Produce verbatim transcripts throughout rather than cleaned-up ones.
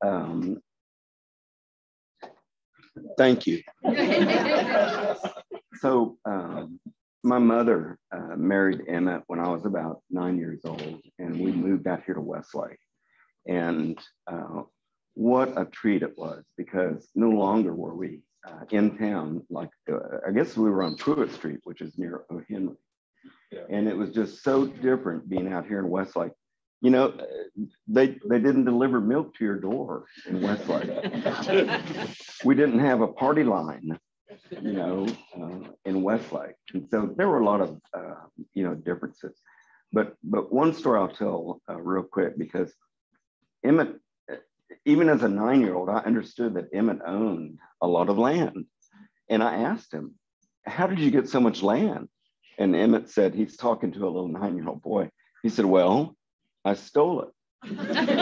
um, thank you. So um, my mother uh, married Emmett when I was about nine years old, and we moved out here to Westlake. And uh, what a treat it was, because no longer were we uh, in town. Like, uh, I guess we were on Pruitt Street, which is near O'Henry. Yeah. And it was just so different being out here in Westlake. You know, they they didn't deliver milk to your door in Westlake. We didn't have a party line, you know, uh, in Westlake. And so there were a lot of, uh, you know, differences. But but one story I'll tell uh, real quick, because Emmett, even as a nine-year-old, I understood that Emmett owned a lot of land. And I asked him, how did you get so much land? And Emmett said, he's talking to a little nine-year-old boy. He said, well, I stole it.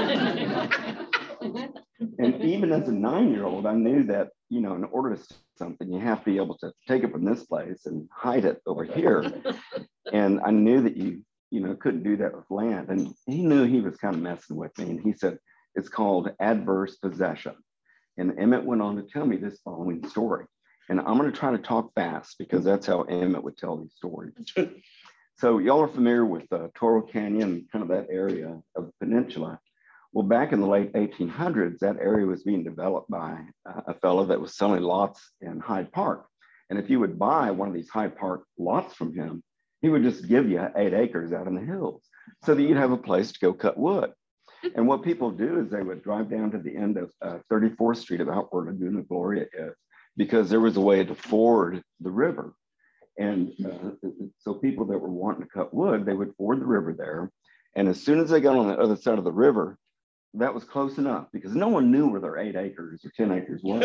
And even as a nine-year-old, I knew that, you know, in order to steal something, you have to be able to take it from this place and hide it over here. And I knew that you, you know, couldn't do that with land. And he knew he was kind of messing with me. And he said, it's called adverse possession. And Emmett went on to tell me this following story. And I'm going to try to talk fast, because that's how Emmett would tell these stories. So y'all are familiar with uh, Toro Canyon, kind of that area of the peninsula. Well, back in the late eighteen hundreds, that area was being developed by uh, a fellow that was selling lots in Hyde Park. And if you would buy one of these Hyde Park lots from him, he would just give you eight acres out in the hills so that you'd have a place to go cut wood. And what people do is they would drive down to the end of uh, thirty-fourth Street, about where Laguna Gloria is, because there was a way to ford the river. And uh, so people that were wanting to cut wood, they would ford the river there. And as soon as they got on the other side of the river, that was close enough, because no one knew where their eight acres or ten acres was.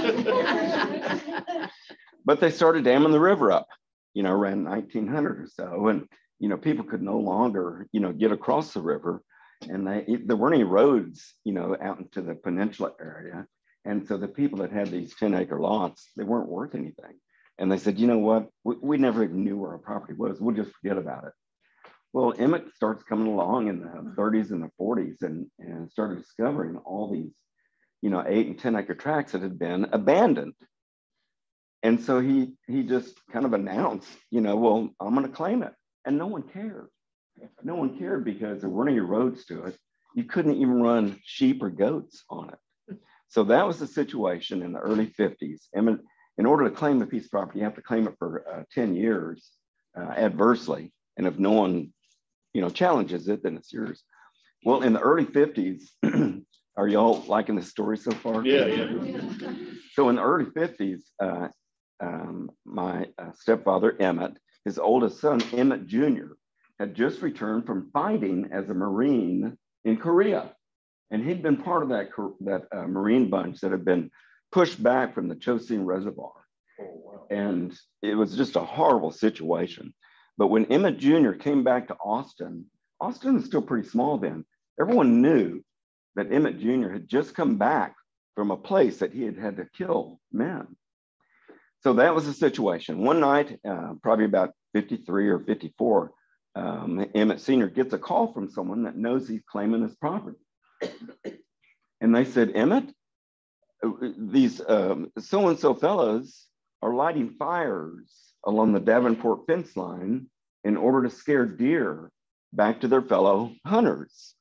But they started damming the river up, you know, around nineteen hundred or so. And, you know, people could no longer, you know, get across the river. And they, there weren't any roads, you know, out into the peninsula area. And so the people that had these ten acre lots, they weren't worth anything. And they said, you know what, we, we never even knew where our property was. We'll just forget about it. Well, Emmett starts coming along in the thirties and the forties and, and started discovering all these, you know, eight and ten acre tracts that had been abandoned. And so he, he just kind of announced, you know, well, I'm going to claim it. And no one cared. No one cared, because there weren't any roads to it. You couldn't even run sheep or goats on it. So that was the situation in the early fifties. Emmett, in order to claim the piece of property, you have to claim it for uh, ten years uh, adversely. And if no one, you know, challenges it, then it's yours. Well, in the early fifties, are y'all liking this story so far? Yeah, yeah. So in the early fifties, uh, um, my uh, stepfather, Emmett, his oldest son, Emmett Junior, had just returned from fighting as a Marine in Korea. And he'd been part of that, that uh, Marine bunch that had been pushed back from the Chosin Reservoir. Oh, wow. And it was just a horrible situation. But when Emmett Junior came back to Austin, Austin was still pretty small then. Everyone knew that Emmett Junior had just come back from a place that he had had to kill men. So that was the situation. One night, uh, probably about fifty-three or fifty-four, um, Emmett Senior gets a call from someone that knows he's claiming his property. And they said, Emmett, these um, so-and-so fellows are lighting fires along the Davenport fence line in order to scare deer back to their fellow hunters.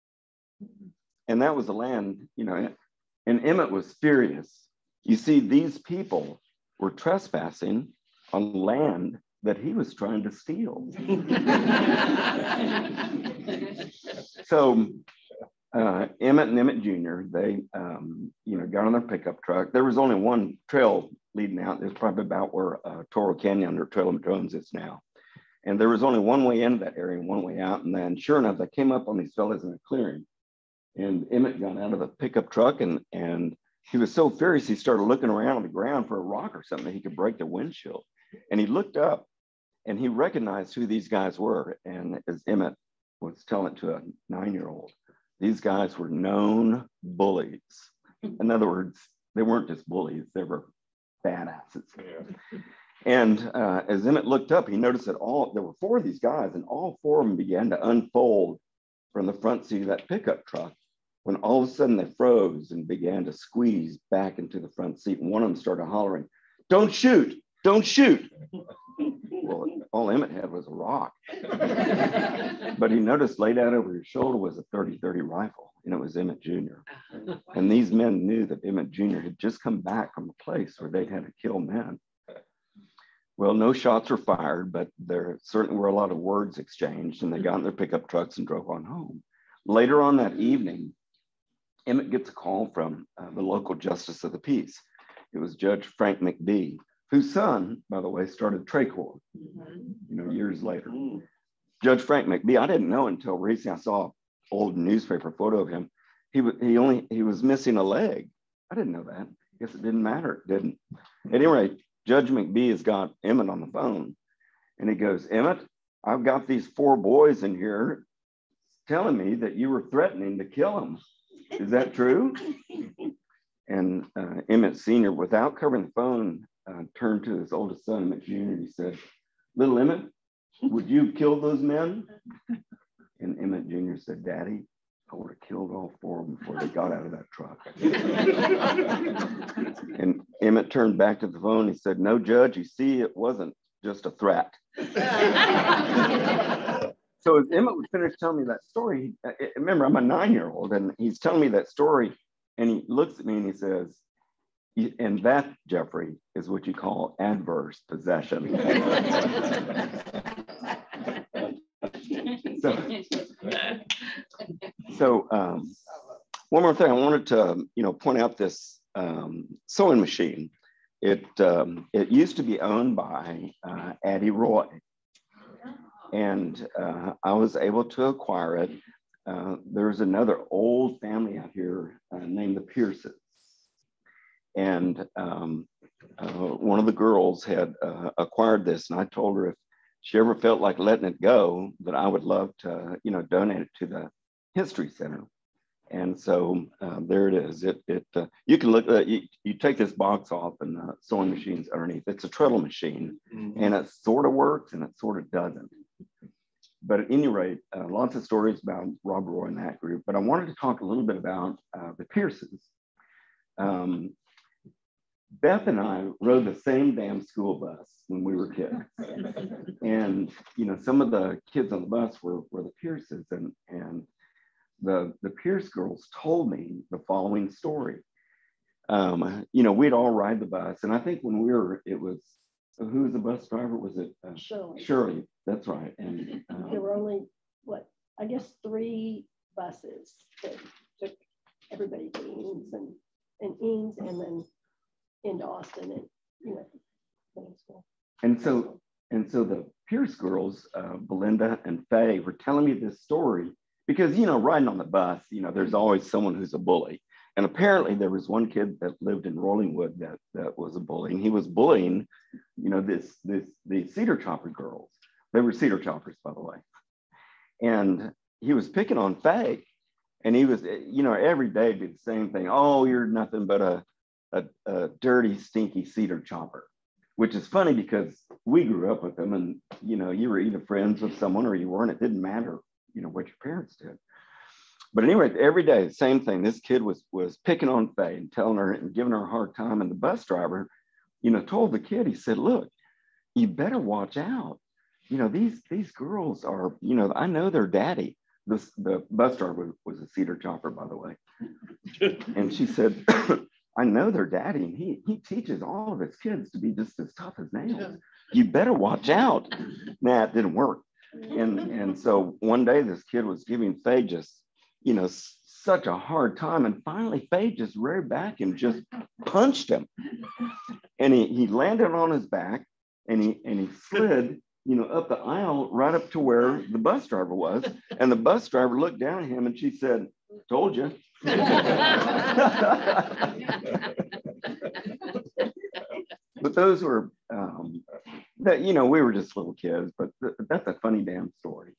And that was the land, you know, and Emmett was furious. You see, these people were trespassing on land that he was trying to steal. So uh, Emmett and Emmett Junior, they, um, you know, got on their pickup truck. There was only one trail leading out. It was probably about where uh, Toro Canyon or Trail of Drones is now. And there was only one way into that area and one way out. And then sure enough, they came up on these fellas in a clearing. And Emmett got out of the pickup truck, and, and he was so furious, he started looking around on the ground for a rock or something that he could break their windshield. And he looked up and he recognized who these guys were. And as Emmett was telling it to a nine-year-old, these guys were known bullies. In other words, they weren't just bullies, they were badasses. Yeah. And uh, as Emmett looked up, he noticed that all, there were four of these guys, and all four of them began to unfold from the front seat of that pickup truck when all of a sudden they froze and began to squeeze back into the front seat. And one of them started hollering, "Don't shoot, don't shoot." Well, all Emmett had was a rock. But he noticed laid out over his shoulder was a thirty thirty rifle, and it was Emmett Junior And these men knew that Emmett Junior had just come back from a place where they'd had to kill men. Well, no shots were fired, but there certainly were a lot of words exchanged, and they got in their pickup trucks and drove on home. Later on that evening, Emmett gets a call from uh, the local justice of the peace. It was Judge Frank McBee, whose son, by the way, started Tracor, you know, years later. Judge Frank McBee, I didn't know until recently. I saw an old newspaper photo of him. He, he only, he was missing a leg. I didn't know that. I guess it didn't matter, it didn't. At any rate, Judge McBee has got Emmett on the phone, and he goes, "Emmett, I've got these four boys in here telling me that you were threatening to kill them. Is that true?" And uh, Emmett Senior, without covering the phone, uh, turned to his oldest son, Emmett Junior, and he said, "Little Emmett, would you kill those men?" And Emmett Junior said, "Daddy, I would have killed all four of them before they got out of that truck." And Emmett turned back to the phone. He said, "No, Judge, you see, it wasn't just a threat." So as Emmett would finish telling me that story, remember, I'm a nine-year-old, and he's telling me that story, and he looks at me and he says, "And that, Jeffrey, is what you call adverse possession." so, so um, one more thing, I wanted to, you know, point out this um, sewing machine. It um, it used to be owned by uh, Addie Roy, and uh, I was able to acquire it. Uh, there's another old family out here uh, named the Pierces, and um, uh, one of the girls had uh, acquired this, and I told her if she ever felt like letting it go, that I would love to, you know, donate it to the History Center. And so uh, there it is. It, it uh, you can look at you, you take this box off, and the sewing machine's underneath. It's a treadle machine, mm-hmm. and it sort of works and it sort of doesn't. But at any rate, uh, lots of stories about Rob Roy and that group. But I wanted to talk a little bit about uh, the Pierces. Um, Beth and I rode the same damn school bus when we were kids. And, you know, some of the kids on the bus were, were the Pierces, and, and the, the Pierce girls told me the following story. Um, you know, we'd all ride the bus, and I think when we were, it was, who was the bus driver? Was it uh, Shirley? Shirley, that's right. And um, there were only, what, I guess three buses that took everybody to Eanes and, and Eanes, and then into Austin, and, you know, school. And so, and so the Pierce girls, uh, Belinda and Faye, were telling me this story because, you know, riding on the bus, you know, there's always someone who's a bully. And apparently there was one kid that lived in Rollingwood that, that was a bully, and he was bullying, you know, this, this, the cedar chopper girls. They were cedar choppers, by the way. And he was picking on Faye, and he was, you know, every day did the same thing. "Oh, you're nothing but a, a, a dirty, stinky cedar chopper," which is funny because we grew up with them, and, you know, you were either friends with someone or you weren't. It didn't matter, you know, what your parents did. But anyway, every day, same thing. This kid was, was picking on Faye and telling her and giving her a hard time. And the bus driver, you know, told the kid, he said, "Look, you better watch out. You know, these, these girls are, you know, I know their daddy." This, the bus driver was a cedar chopper, by the way. And she said, "I know their daddy, and he, he teaches all of his kids to be just as tough as nails. You better watch out." Nah, it didn't work. And, and so one day this kid was giving Faye just, you know, such a hard time. And finally, Faye just reared back and just punched him. And he, he landed on his back, and he, and he slid, you know, up the aisle right up to where the bus driver was. And the bus driver looked down at him, and she said, "Told you." But those were, um, that, you know, we were just little kids, but th that's a funny damn story.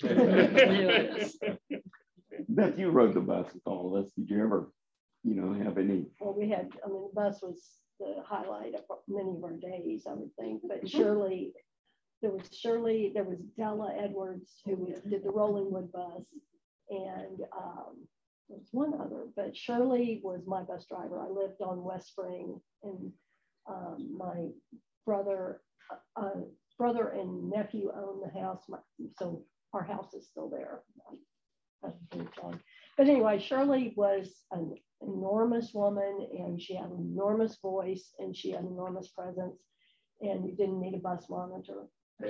Beth, you rode the bus with all of us. Did you ever, you know, have any? Well, we had, I mean, the bus was the highlight of many of our days, I would think. But Shirley, there was Shirley, there was Della Edwards, who was, did the Rollingwood bus, and um, there was one other, but Shirley was my bus driver. I lived on West Spring, and um, my brother, uh, brother and nephew owned the house, my, so our house is still there. But anyway, Shirley was an enormous woman, and she had an enormous voice, and she had enormous presence, and you didn't need a bus monitor.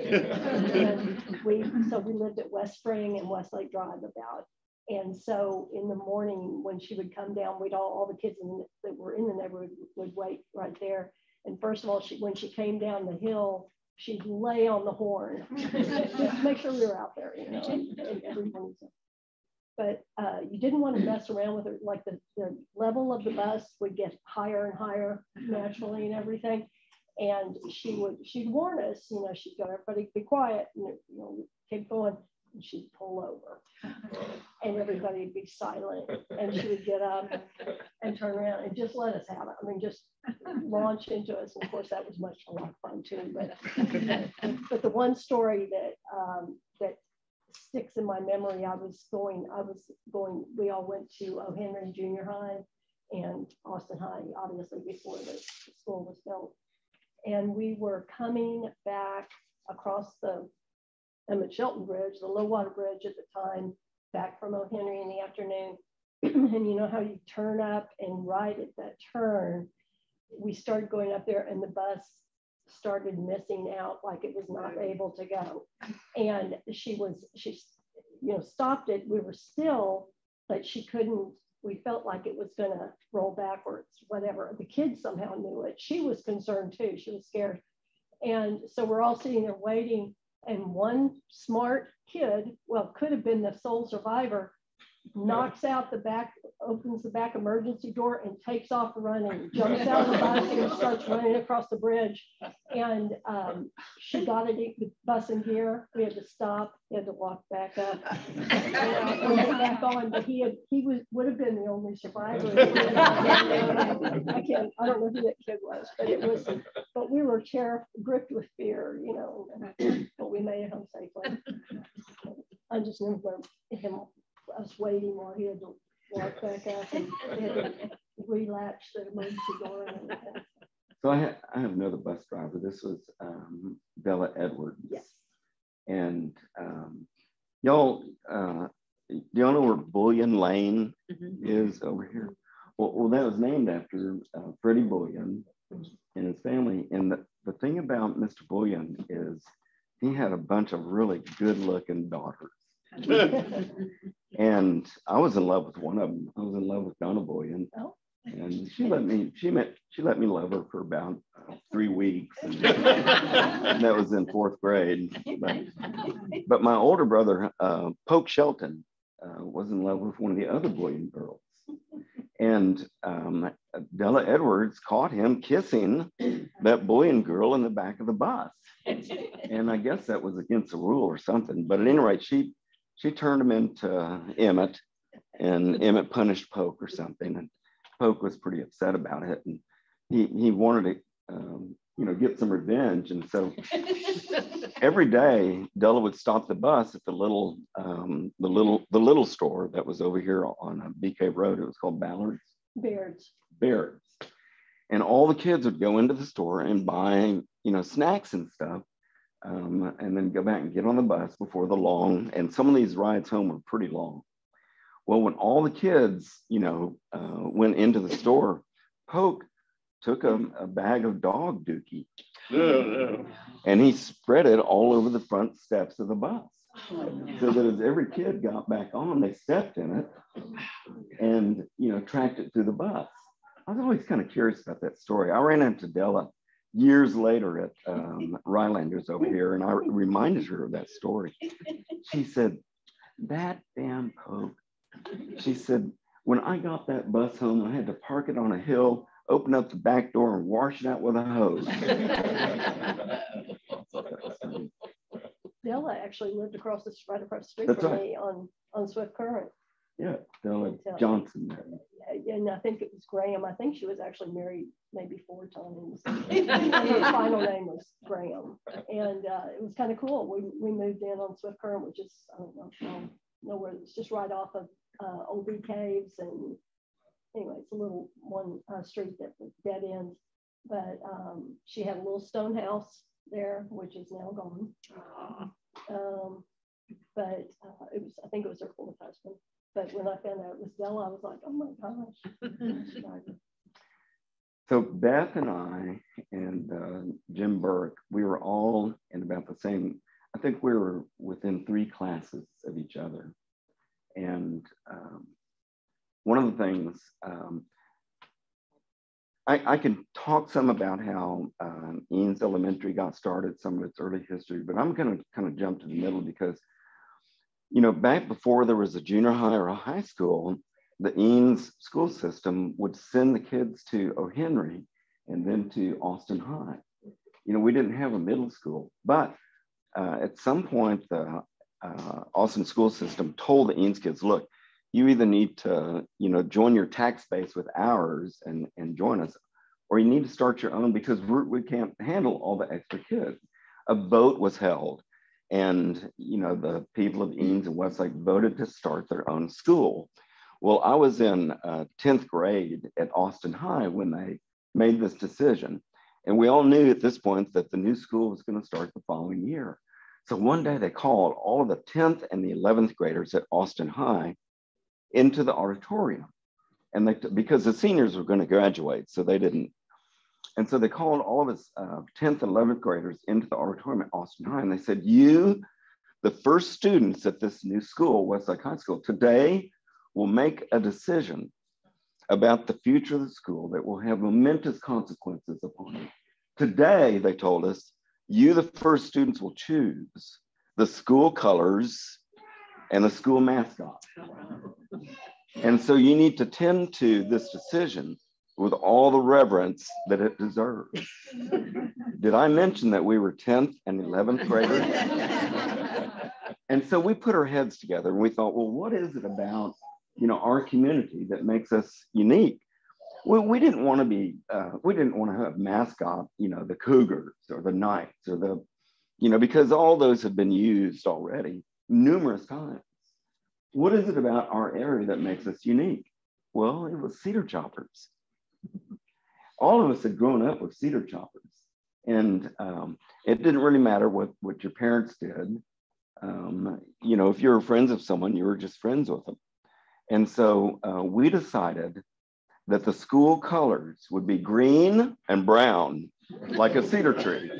And we, so we lived at West Spring and Westlake Drive about. And so in the morning when she would come down, we'd all, all the kids in, that were in the neighborhood would wait right there. And first of all, she, when she came down the hill, she'd lay on the horn, just to make sure we were out there, you know, and, and everyone. But uh, you didn't want to mess around with her. Like the, the level of the bus would get higher and higher naturally and everything. And she would, she'd warn us, you know, she'd go, everybody be quiet, and you know, keep going, and she'd pull over, and everybody would be silent, and she would get up and turn around and just let us have it. I mean, just launch into us. And of course, that was much a lot of fun too. But but the one story that um, that sticks in my memory, I was going, I was going. We all went to O. Henry Junior High and Austin High, obviously before the school was built. And we were coming back across the Emmett Shelton Bridge, the low water bridge at the time, back from O. Henry in the afternoon. And you know how you turn up, and right at that turn, we started going up there, and the bus started missing out, like it was not able to go. And she was, she, you know, stopped it. We were still, but she couldn't. We felt like it was going to roll backwards, whatever. The kids somehow knew it. She was concerned too. She was scared. And so we're all sitting there waiting. And one smart kid, well, could have been the sole survivor, knocks out the back, opens the back emergency door and takes off running, jumps out of the bus and starts running across the bridge. And um, she got it, the bus in gear. We had to stop, he had to walk back up and, uh, and get back on. But he had, he was would have been the only survivor. I can't, I don't know who that kid was, but it was, but we were terrified, gripped with fear, you know, but we made it home safely. I just remember him, us waiting while he had to walk back up and he had to relatch the emergency door and everything. So I, ha I have another bus driver. This was um, Bella Edwards. Yes. And um, y'all, uh, do y'all know where Bullion Lane mm-hmm. is over here? Well, well, that was named after uh, Freddie Bullion and his family. And the, the thing about Mister Bullion is he had a bunch of really good-looking daughters. And I was in love with one of them. I was in love with Donna Bullion. Oh. And she let me, she met, she let me love her for about uh, three weeks. And, and that was in fourth grade. But, but my older brother, uh, Poke Shelton, uh, was in love with one of the other Bullion girls. And um, Della Edwards caught him kissing that Bullion girl in the back of the bus. And I guess that was against the rule or something. But at any rate, she, she turned him into Emmett, and Emmett punished Poke or something. And Poke was pretty upset about it, and he he wanted to um, you know, get some revenge. And so every day Della would stop the bus at the little um, the little the little store that was over here on B K Road. It was called Ballard's. Baird's. Baird's. And all the kids would go into the store and buy, you know, snacks and stuff, um, and then go back and get on the bus before the long. And some of these rides home were pretty long. Well, when all the kids, you know, uh, went into the store, Poke took a, a bag of dog dookie No, no. and he spread it all over the front steps of the bus. So that as every kid got back on, they stepped in it and, you know, tracked it through the bus. I was always kind of curious about that story. I ran into Della years later at um, Rylanders over here, and I reminded her of that story. She said, that damn Poke. She said, when I got that bus home, I had to park it on a hill, open up the back door, and wash it out with a hose. Della actually lived across the right across the street That's from right. me on, on Swift Current. Yeah, Della Johnson. And I think it was Graham. I think she was actually married maybe four times. And her final name was Graham. And uh, it was kind of cool. We, we moved in on Swift Current, which is, I don't know, um, nowhere. It's just right off of uh, old bee caves, and anyway, it's a little one uh, street that was dead end. But um, she had a little stone house there, which is now gone. Um, but uh, it was, I think it was her fourth husband. But when I found out it was Della, I was like, oh my gosh. So Beth and I and uh, Jim Burke, we were all in about the same, I think we were within three classes of each other. And um, one of the things, um, I, I can talk some about how um, Eanes Elementary got started, some of its early history, but I'm going to kind of jump to the middle because, you know, back before there was a junior high or a high school, the Eanes school system would send the kids to O'Henry and then to Austin High. You know, we didn't have a middle school, but uh, at some point, the uh, Austin school system told the Eanes kids, look, you either need to, you know, join your tax base with ours and, and join us, or you need to start your own because we're, we can't handle all the extra kids. A vote was held, and, you know, the people of Eanes and Westlake voted to start their own school. Well, I was in uh, tenth grade at Austin High when they made this decision. And we all knew at this point that the new school was going to start the following year. So one day they called all of the tenth and the eleventh graders at Austin High into the auditorium. And they, because the seniors were going to graduate, so they didn't. And so they called all of us uh, tenth and eleventh graders into the auditorium at Austin High. And they said, you, the first students at this new school, Westlake High School, today will make a decision about the future of the school that will have momentous consequences upon it. Today, they told us, you, the first students, will choose the school colors and the school mascot. And so you need to tend to this decision with all the reverence that it deserves. Did I mention that we were tenth and eleventh graders? And so we put our heads together and we thought, well, what is it about, you know, our community that makes us unique? Well, we didn't want to be, uh, we didn't want to have mascot, you know, the Cougars or the Knights or the, you know, because all those have been used already numerous times. What is it about our area that makes us unique? Well, it was cedar choppers. All of us had grown up with cedar choppers. And um, it didn't really matter what, what your parents did. Um, you know, if you were friends of someone, you were just friends with them. And so uh, we decided that the school colors would be green and brown, like a cedar tree.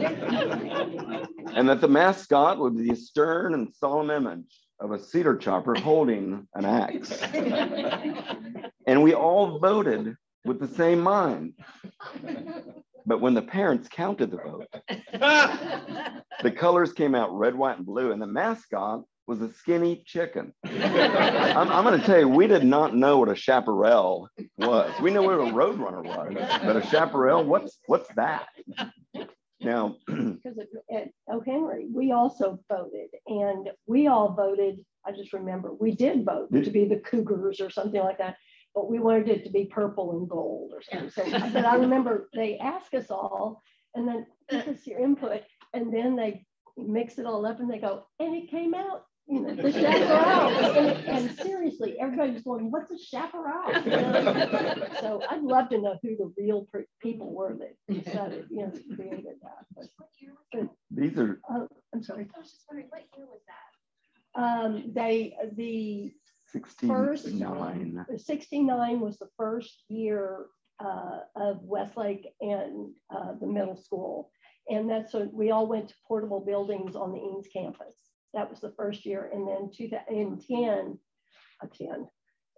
And that the mascot would be a stern and solemn image of a cedar chopper holding an axe. And we all voted with the same mind. But when the parents counted the vote, the colors came out red, white, and blue, and the mascot was a skinny chicken. I'm, I'm going to tell you, we did not know what a chaparral was. We knew what a roadrunner was, but a chaparral, what's what's that? Now, because at O'Henry, we also voted, and we all voted. I just remember we did vote to be the Cougars or something like that, but we wanted it to be purple and gold or something. So, but I remember they asked us all, and then give us your input, and then they mix it all up, and they go, and it came out. You know, the chaparral. And, and seriously, everybody's going, what's a chaparral? You know? So I'd love to know who the real people were that decided, you know, created that. But, but, these are. Uh, I'm sorry. I was just wondering, what year was that? Um, they, the sixty-nine. First, sixty-nine was the first year uh, of Westlake and uh, the middle school. And that's when we all went to portable buildings on the Eanes campus. That was the first year, and then two thousand ten, uh, ten,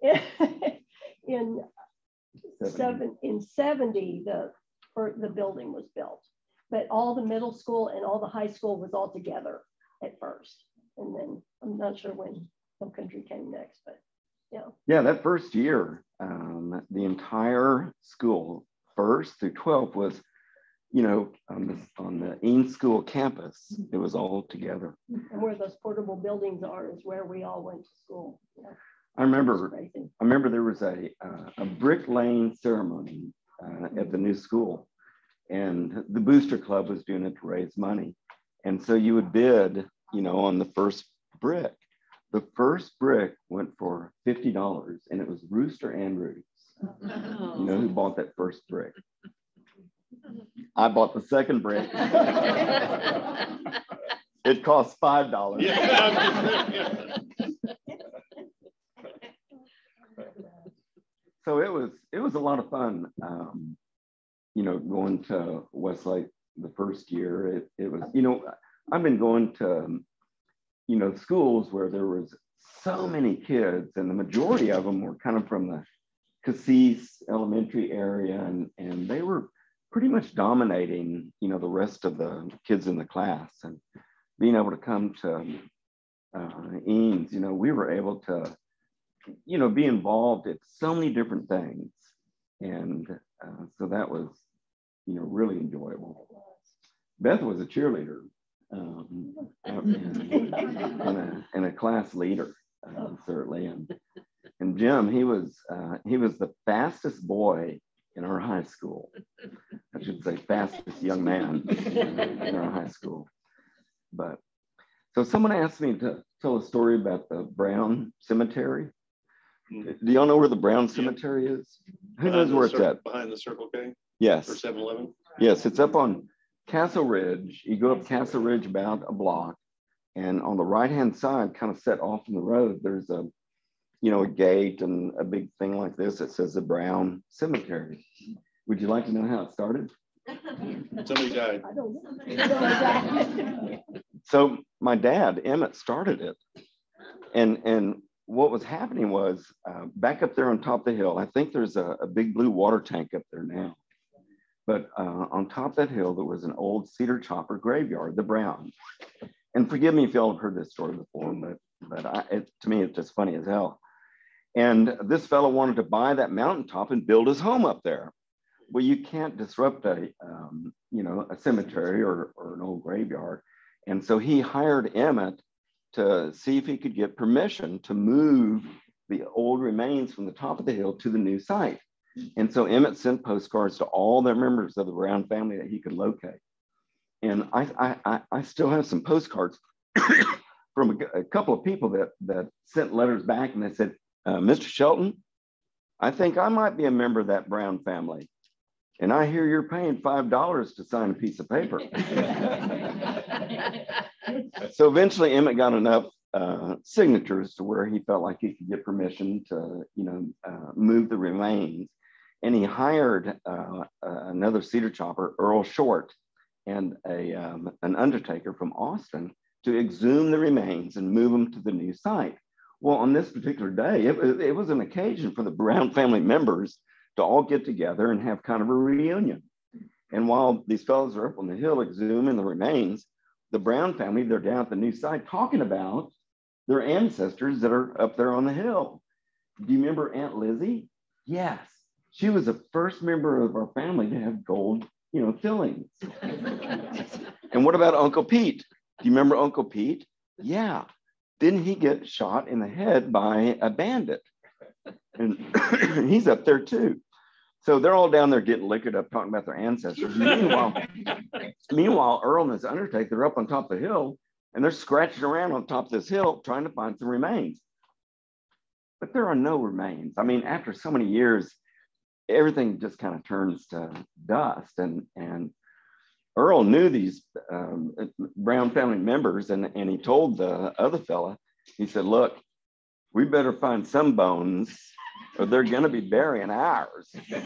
in seven in seventy, the for the building was built, but all the middle school and all the high school was all together at first, and then I'm not sure when Hill Country came next, but yeah. Yeah, that first year, um, the entire school, first through twelfth, was, you know, on the, on the Eanes School campus. It was all together. And where those portable buildings are is where we all went to school. Yeah. I remember, I remember there was a, uh, a brick laying ceremony uh, at the new school, and the Booster Club was doing it to raise money. And so you would bid, you know, on the first brick. The first brick went for fifty dollars, and it was Rooster and Rudy's. Oh. You know who bought that first brick? I bought the second brick. It cost five dollars. Yeah. So it was it was a lot of fun. Um, you know, going to Westlake the first year. It it was, you know, I've been going to, you know, schools where there was so many kids, and the majority of them were kind of from the Eanes Elementary area, and and they were pretty much dominating, you know, the rest of the kids in the class. And being able to come to uh, Eanes, you know, we were able to, you know, be involved in so many different things. And uh, so that was, you know, really enjoyable. Beth was a cheerleader um, and, and, a, and a class leader, uh, certainly. And, and Jim, he was, uh, he was the fastest boy in our high school. I should say fastest young man in our high school. But so someone asked me to tell a story about the Brown Cemetery. Do y'all know where the Brown Cemetery is? Who Behind knows the where it's Cir- at? Behind the Circle K Yes. or seven eleven? Yes, it's up on Castle Ridge. You go up Castle Ridge about a block, and on the right-hand side, kind of set off in the road, there's a, you know, a gate and a big thing like this that says the Brown Cemetery. Would you like to know how it started? Somebody died. I don't know. So my dad, Emmett, started it. And, and what was happening was uh, back up there on top of the hill, I think there's a, a big blue water tank up there now. But uh, on top of that hill, there was an old cedar chopper graveyard, the Brown. And forgive me if y'all have heard this story before, but, but I, it, to me, it's just funny as hell. And this fellow wanted to buy that mountaintop and build his home up there. Well, you can't disrupt a, um, you know, a cemetery or, or an old graveyard. And so he hired Emmett to see if he could get permission to move the old remains from the top of the hill to the new site. And so Emmett sent postcards to all the members of the Brown family that he could locate. And I, I, I still have some postcards from a, a couple of people that, that sent letters back, and they said, uh, Mister Shelton, I think I might be a member of that Brown family. And I hear you're paying five dollars to sign a piece of paper. So eventually Emmett got enough uh, signatures to where he felt like he could get permission to, you know, uh, move the remains. And he hired uh, uh, another cedar chopper, Earl Short, and a, um, an undertaker from Austin to exhume the remains and move them to the new site. Well, on this particular day, it, it was an occasion for the Brown family members to all get together and have kind of a reunion. And while these fellows are up on the hill exhuming the remains, the Brown family, they're down at the new site talking about their ancestors that are up there on the hill. Do you remember Aunt Lizzie? Yes, she was the first member of our family to have gold, you know, fillings. And what about Uncle Pete? Do you remember Uncle Pete? Yeah, didn't he get shot in the head by a bandit? And he's up there too. So they're all down there getting liquored up, talking about their ancestors. Meanwhile, meanwhile, Earl and his undertaker, they're up on top of the hill, and they're scratching around on top of this hill, trying to find some remains. But there are no remains. I mean, after so many years, everything just kind of turns to dust. And, and Earl knew these um, Brown family members, and, and he told the other fella, he said, look, we better find some bones or they're going to be burying ours.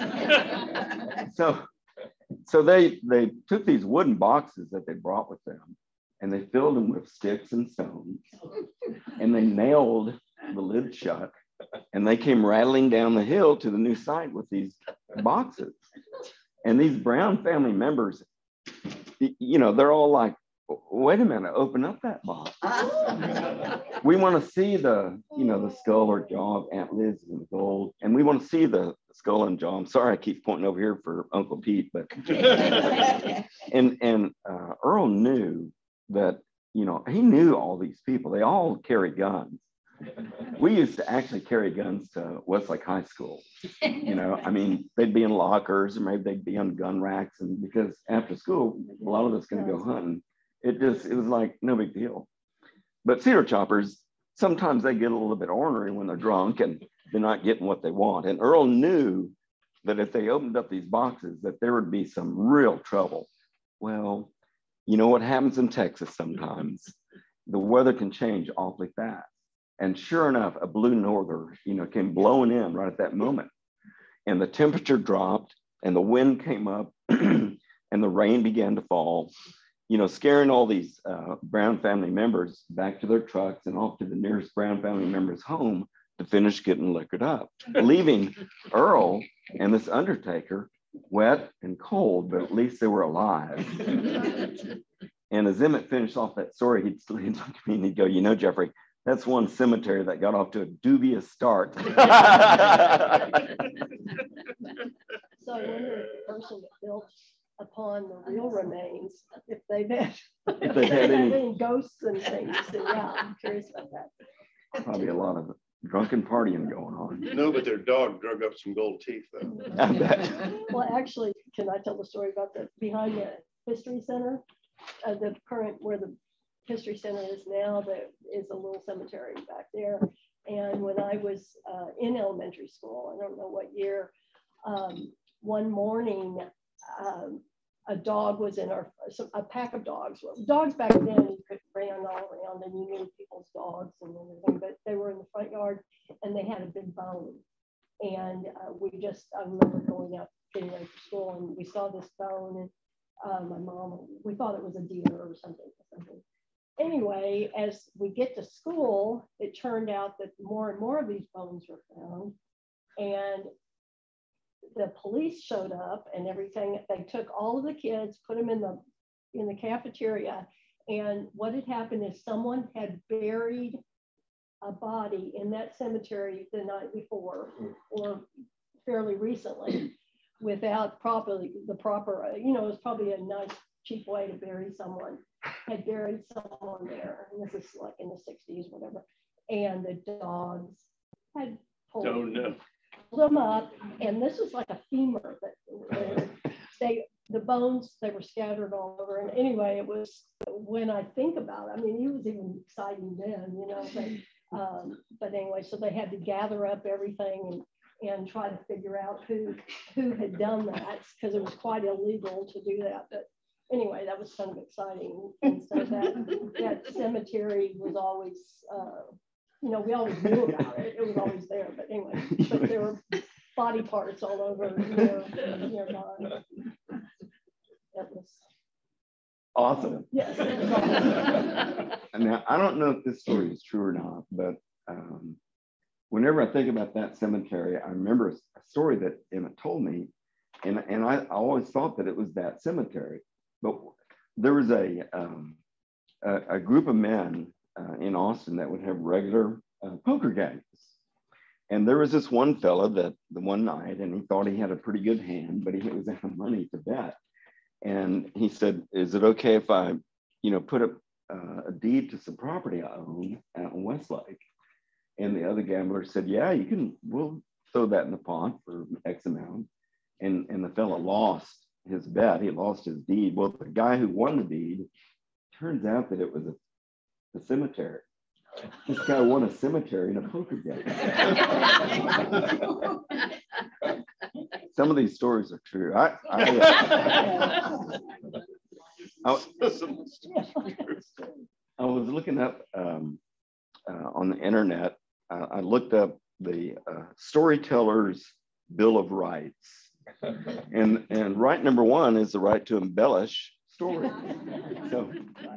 so so they, they took these wooden boxes that they brought with them, and they filled them with sticks and stones, and they nailed the lid shut, and they came rattling down the hill to the new site with these boxes. And these Brown family members, you know, they're all like, wait a minute, open up that box. We want to see the, you know, the skull or jaw of Aunt Liz in the gold. And we want to see the skull and jaw. I'm sorry, I keep pointing over here for Uncle Pete, but, and, and uh, Earl knew that, you know, he knew all these people. They all carry guns. We used to actually carry guns to Westlake High School. You know, I mean, they'd be in lockers, or maybe they'd be on gun racks. And because after school, a lot of us going to go hunting. It just, it was like no big deal. But cedar choppers, sometimes they get a little bit ornery when they're drunk and they're not getting what they want. And Earl knew that if they opened up these boxes, that there would be some real trouble. Well, you know what happens in Texas sometimes? The weather can change awfully fast. And sure enough, a blue norther, you know, came blowing in right at that moment. And the temperature dropped and the wind came up and the rain began to fall, you know, scaring all these uh, Brown family members back to their trucks and off to the nearest Brown family member's home to finish getting liquored up, leaving Earl and this undertaker wet and cold, but at least they were alive. And as Emmett finished off that story, he'd, he'd look at me and he'd go, you know, Jeffrey, that's one cemetery that got off to a dubious start. So I wonder if the person that built upon the real remains, if they've had, if they've had any, any ghosts and things. So yeah, I'm curious about that. Probably a lot of drunken partying going on. No, but their dog drug up some gold teeth, though. I bet. Well, actually, can I tell the story about the behind the History Center? Uh, the current, where the History Center is now, there is a little cemetery back there. And when I was uh, in elementary school, I don't know what year, um, one morning, um, a dog was in our, a pack of dogs. Dogs back then, you could run all around and you knew people's dogs and everything, but they were in the front yard and they had a big bone. And uh, we just, I remember going out, getting ready for school, and we saw this bone, and uh, my mom, we thought it was a deer or something. Or something. Anyway, as we get to school, it turned out that more and more of these bones were found. And the police showed up and everything. They took all of the kids, put them in the in the cafeteria, and what had happened is someone had buried a body in that cemetery the night before, or fairly recently, without properly the proper, you know, it was probably a nice cheap way to bury someone. Had buried someone there, and this is like in the sixties, whatever. And the dogs had pulled Oh, no. them up, and this was like a femur, but they the bones, they were scattered all over. And anyway, it was, when I think about it, I mean, it was even exciting then, you know, but um but anyway, so they had to gather up everything and and try to figure out who who had done that, because it was quite illegal to do that. But anyway, that was kind of exciting. And so that that cemetery was always uh you know, we always knew about it. It was always there. But anyway, but there were body parts all over near, nearby. That was Awesome. yes. It was awesome. Now, I don't know if this story is true or not, but um, whenever I think about that cemetery, I remember a story that Emmett told me, and, and I, I always thought that it was that cemetery. But there was a, um, a, a group of men uh, in Austin that would have regular uh, poker games. And there was this one fella that the one night, and he thought he had a pretty good hand, but he was out of money to bet. And he said, is it okay if I, you know, put a, uh, a deed to some property I own out in Westlake? And the other gambler said, yeah, you can, we'll throw that in the pot for X amount. And, and the fella lost his bet. He lost his deed. Well, the guy who won the deed, turns out that it was a, a cemetery. This guy won a cemetery in a poker game. Some of these stories are true. I, I, uh, I, I was looking up um, uh, on the internet. Uh, I looked up the uh, Storyteller's Bill of Rights. And, and right number one is the right to embellish stories. So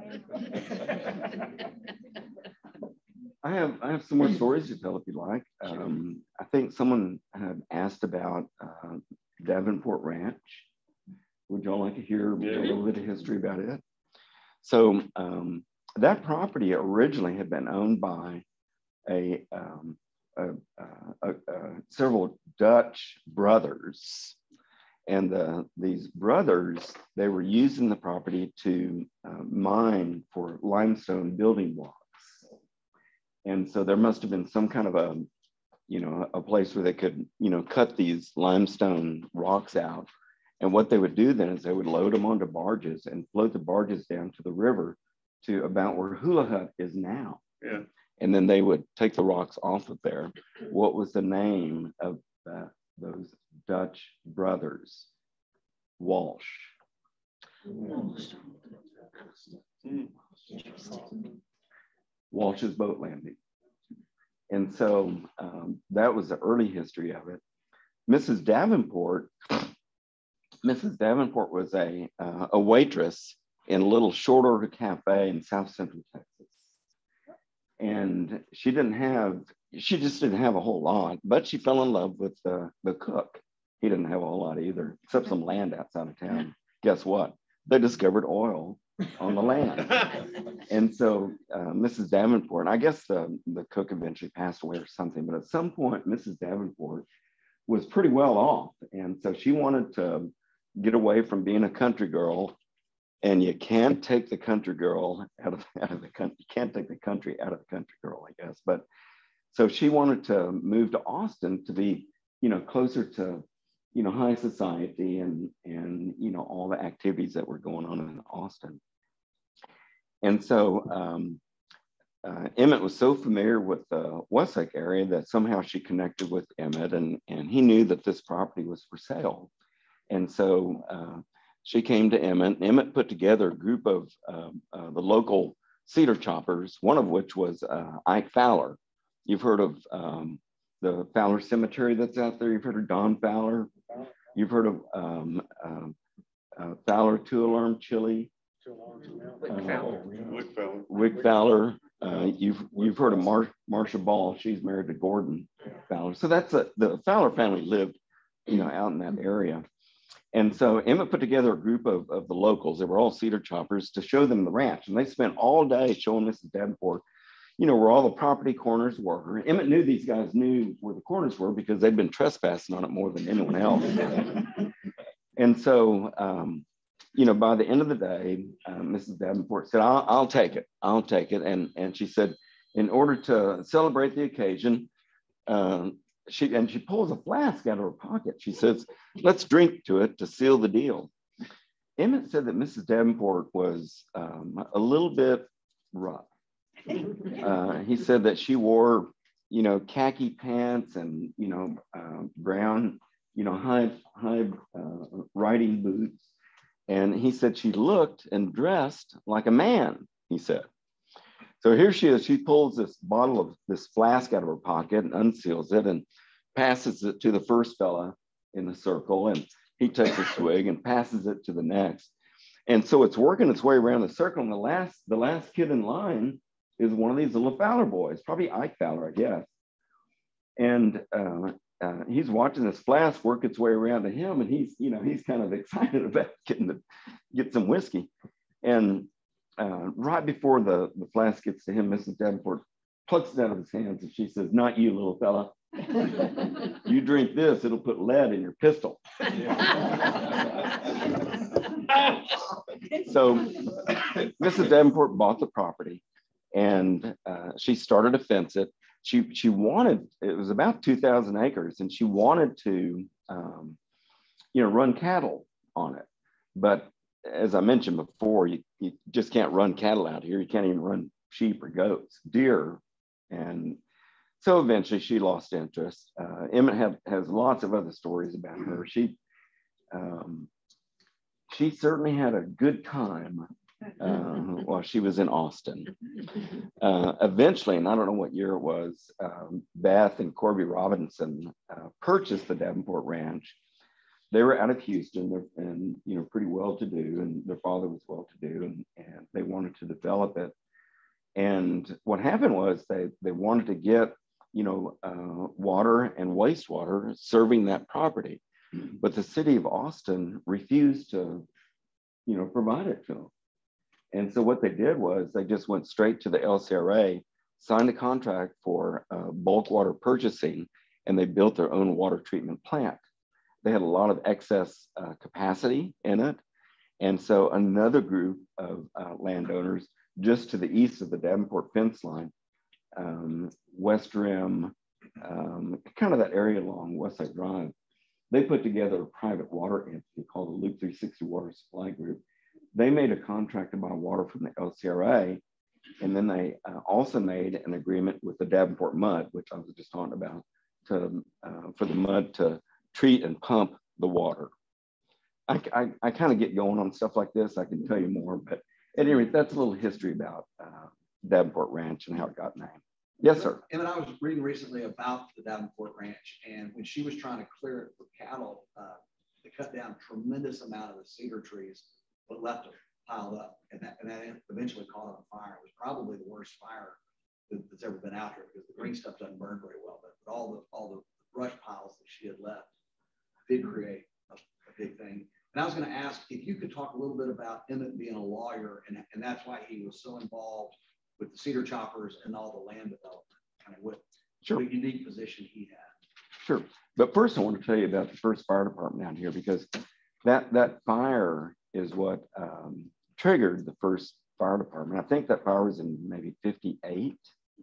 I have I have some more stories to tell if you'd like. Um, I think someone had asked about uh, Davenport Ranch. Would y'all like to hear Yeah. a little bit of history about it? So um, that property originally had been owned by a, um, a, a, a, a several Dutch brothers. And uh, these brothers, they were using the property to uh, mine for limestone building blocks. And so there must have been some kind of a, you know, a place where they could, you know, cut these limestone rocks out. And what they would do then is they would load them onto barges and float the barges down to the river to about where Hula Hut is now. Yeah. and then they would take the rocks off of there. What was the name of uh, those Dutch brothers? Walsh. Walsh's boat landing. And so um, that was the early history of it. Missus Davenport, Missus Davenport was a, uh, a waitress in a little short order cafe in South Central Texas. And she didn't have, she just didn't have a whole lot, but she fell in love with the, the cook. He didn't have a whole lot either, except some land outside of town. Guess what? They discovered oil on the land. And so uh, Missus Davenport, and I guess the, the cook eventually passed away or something, but at some point, Missus Davenport was pretty well off. And so she wanted to get away from being a country girl. And you can't take the country girl out of, out of the country. You can't take the country out of the country girl, I guess. But so she wanted to move to Austin to be, you know, closer to, you know, high society and, and, you know, all the activities that were going on in Austin. And so um, uh, Emmett was so familiar with the Westlake area that somehow she connected with Emmett, and, and he knew that this property was for sale. And so uh, she came to Emmett. Emmett put together a group of uh, uh, the local cedar choppers, one of which was uh, Ike Fowler. You've heard of um, the Fowler Cemetery that's out there. You've heard of Don Fowler. You've heard of um, uh, uh, Fowler two-alarm chili. Wick Fowler. Wick Fowler. Wick Fowler. Uh, you've you've heard of Mar Marcia Ball. She's married to Gordon Fowler. So that's a, the Fowler family lived, you know, out in that area. And so Emmett put together a group of, of the locals. They were all cedar choppers to show them the ranch. And they spent all day showing Missus Davenport, you know, where all the property corners were. Emmett knew these guys knew where the corners were because they'd been trespassing on it more than anyone else. And so, um, you know, by the end of the day, uh, Missus Davenport said, I'll, I'll take it. I'll take it. And, and she said, in order to celebrate the occasion, uh, she and she pulls a flask out of her pocket. She says, let's drink to it to seal the deal. Emmett said that Missus Davenport was um, a little bit rough. Uh, he said that she wore, you know, khaki pants and, you know, uh, brown, you know, high, high uh, riding boots. And he said she looked and dressed like a man, he said. So here she is, she pulls this bottle of this flask out of her pocket and unseals it and passes it to the first fella in the circle. And he takes a swig and passes it to the next. And so it's working its way around the circle. And the last, the last kid in line is one of these little Fowler boys, probably Ike Fowler, I guess. And uh, uh, he's watching this flask work its way around to him. And he's, you know, he's kind of excited about getting to get some whiskey. And uh, right before the, the flask gets to him, Missus Davenport plucks it out of his hands and she says, not you, little fella. You drink this, it'll put lead in your pistol. So Missus Davenport bought the property and uh, she started to fence it. She, she wanted, it was about two thousand acres, and she wanted to, um, you know, run cattle on it. But as I mentioned before, you, you just can't run cattle out here. You can't even run sheep or goats, deer. And so eventually she lost interest. Uh, Emmett have, has lots of other stories about her. She, um, she certainly had a good time uh, while she was in Austin. Uh, eventually, and I don't know what year it was, um, Beth and Corby Robinson uh, purchased the Davenport Ranch. They were out of Houston and, you know, pretty well-to-do, and their father was well-to-do, and, and they wanted to develop it. And what happened was they, they wanted to get, you know, uh, water and wastewater serving that property. But the city of Austin refused to, you know, provide it to them. And so what they did was they just went straight to the L C R A, signed a contract for uh, bulk water purchasing, and they built their own water treatment plant. They had a lot of excess uh, capacity in it. And so another group of uh, landowners just to the east of the Davenport fence line, um, West Rim, um, kind of that area along Westside Drive, they put together a private water entity called the Loop three sixty Water Supply Group. They made a contract to buy water from the L C R A, And then they uh, also made an agreement with the Davenport Mud, which I was just talking about, to uh, for the mud to treat and pump the water. I, I, I kind of get going on stuff like this. I can tell you more, but at any rate, that's a little history about uh, Davenport Ranch and how it got named. Yes, sir. And I was reading recently about the Davenport Ranch, and when she was trying to clear it for cattle, uh, they cut down a tremendous amount of the cedar trees, but left them piled up, and that, and that eventually caught on fire. It was probably the worst fire that, that's ever been out here, because the green stuff doesn't burn very well, but, but all the all the brush piles that she had left did create a, a big thing. And I was going to ask if you could talk a little bit about Emmett being a lawyer, and, and that's why he was so involved with the cedar choppers and all the land development, kind of what Sure. the unique position he had. Sure. But first, I want to tell you about the first fire department down here, because that, that fire is what um, triggered the first fire department. I think that fire was in maybe fifty-eight.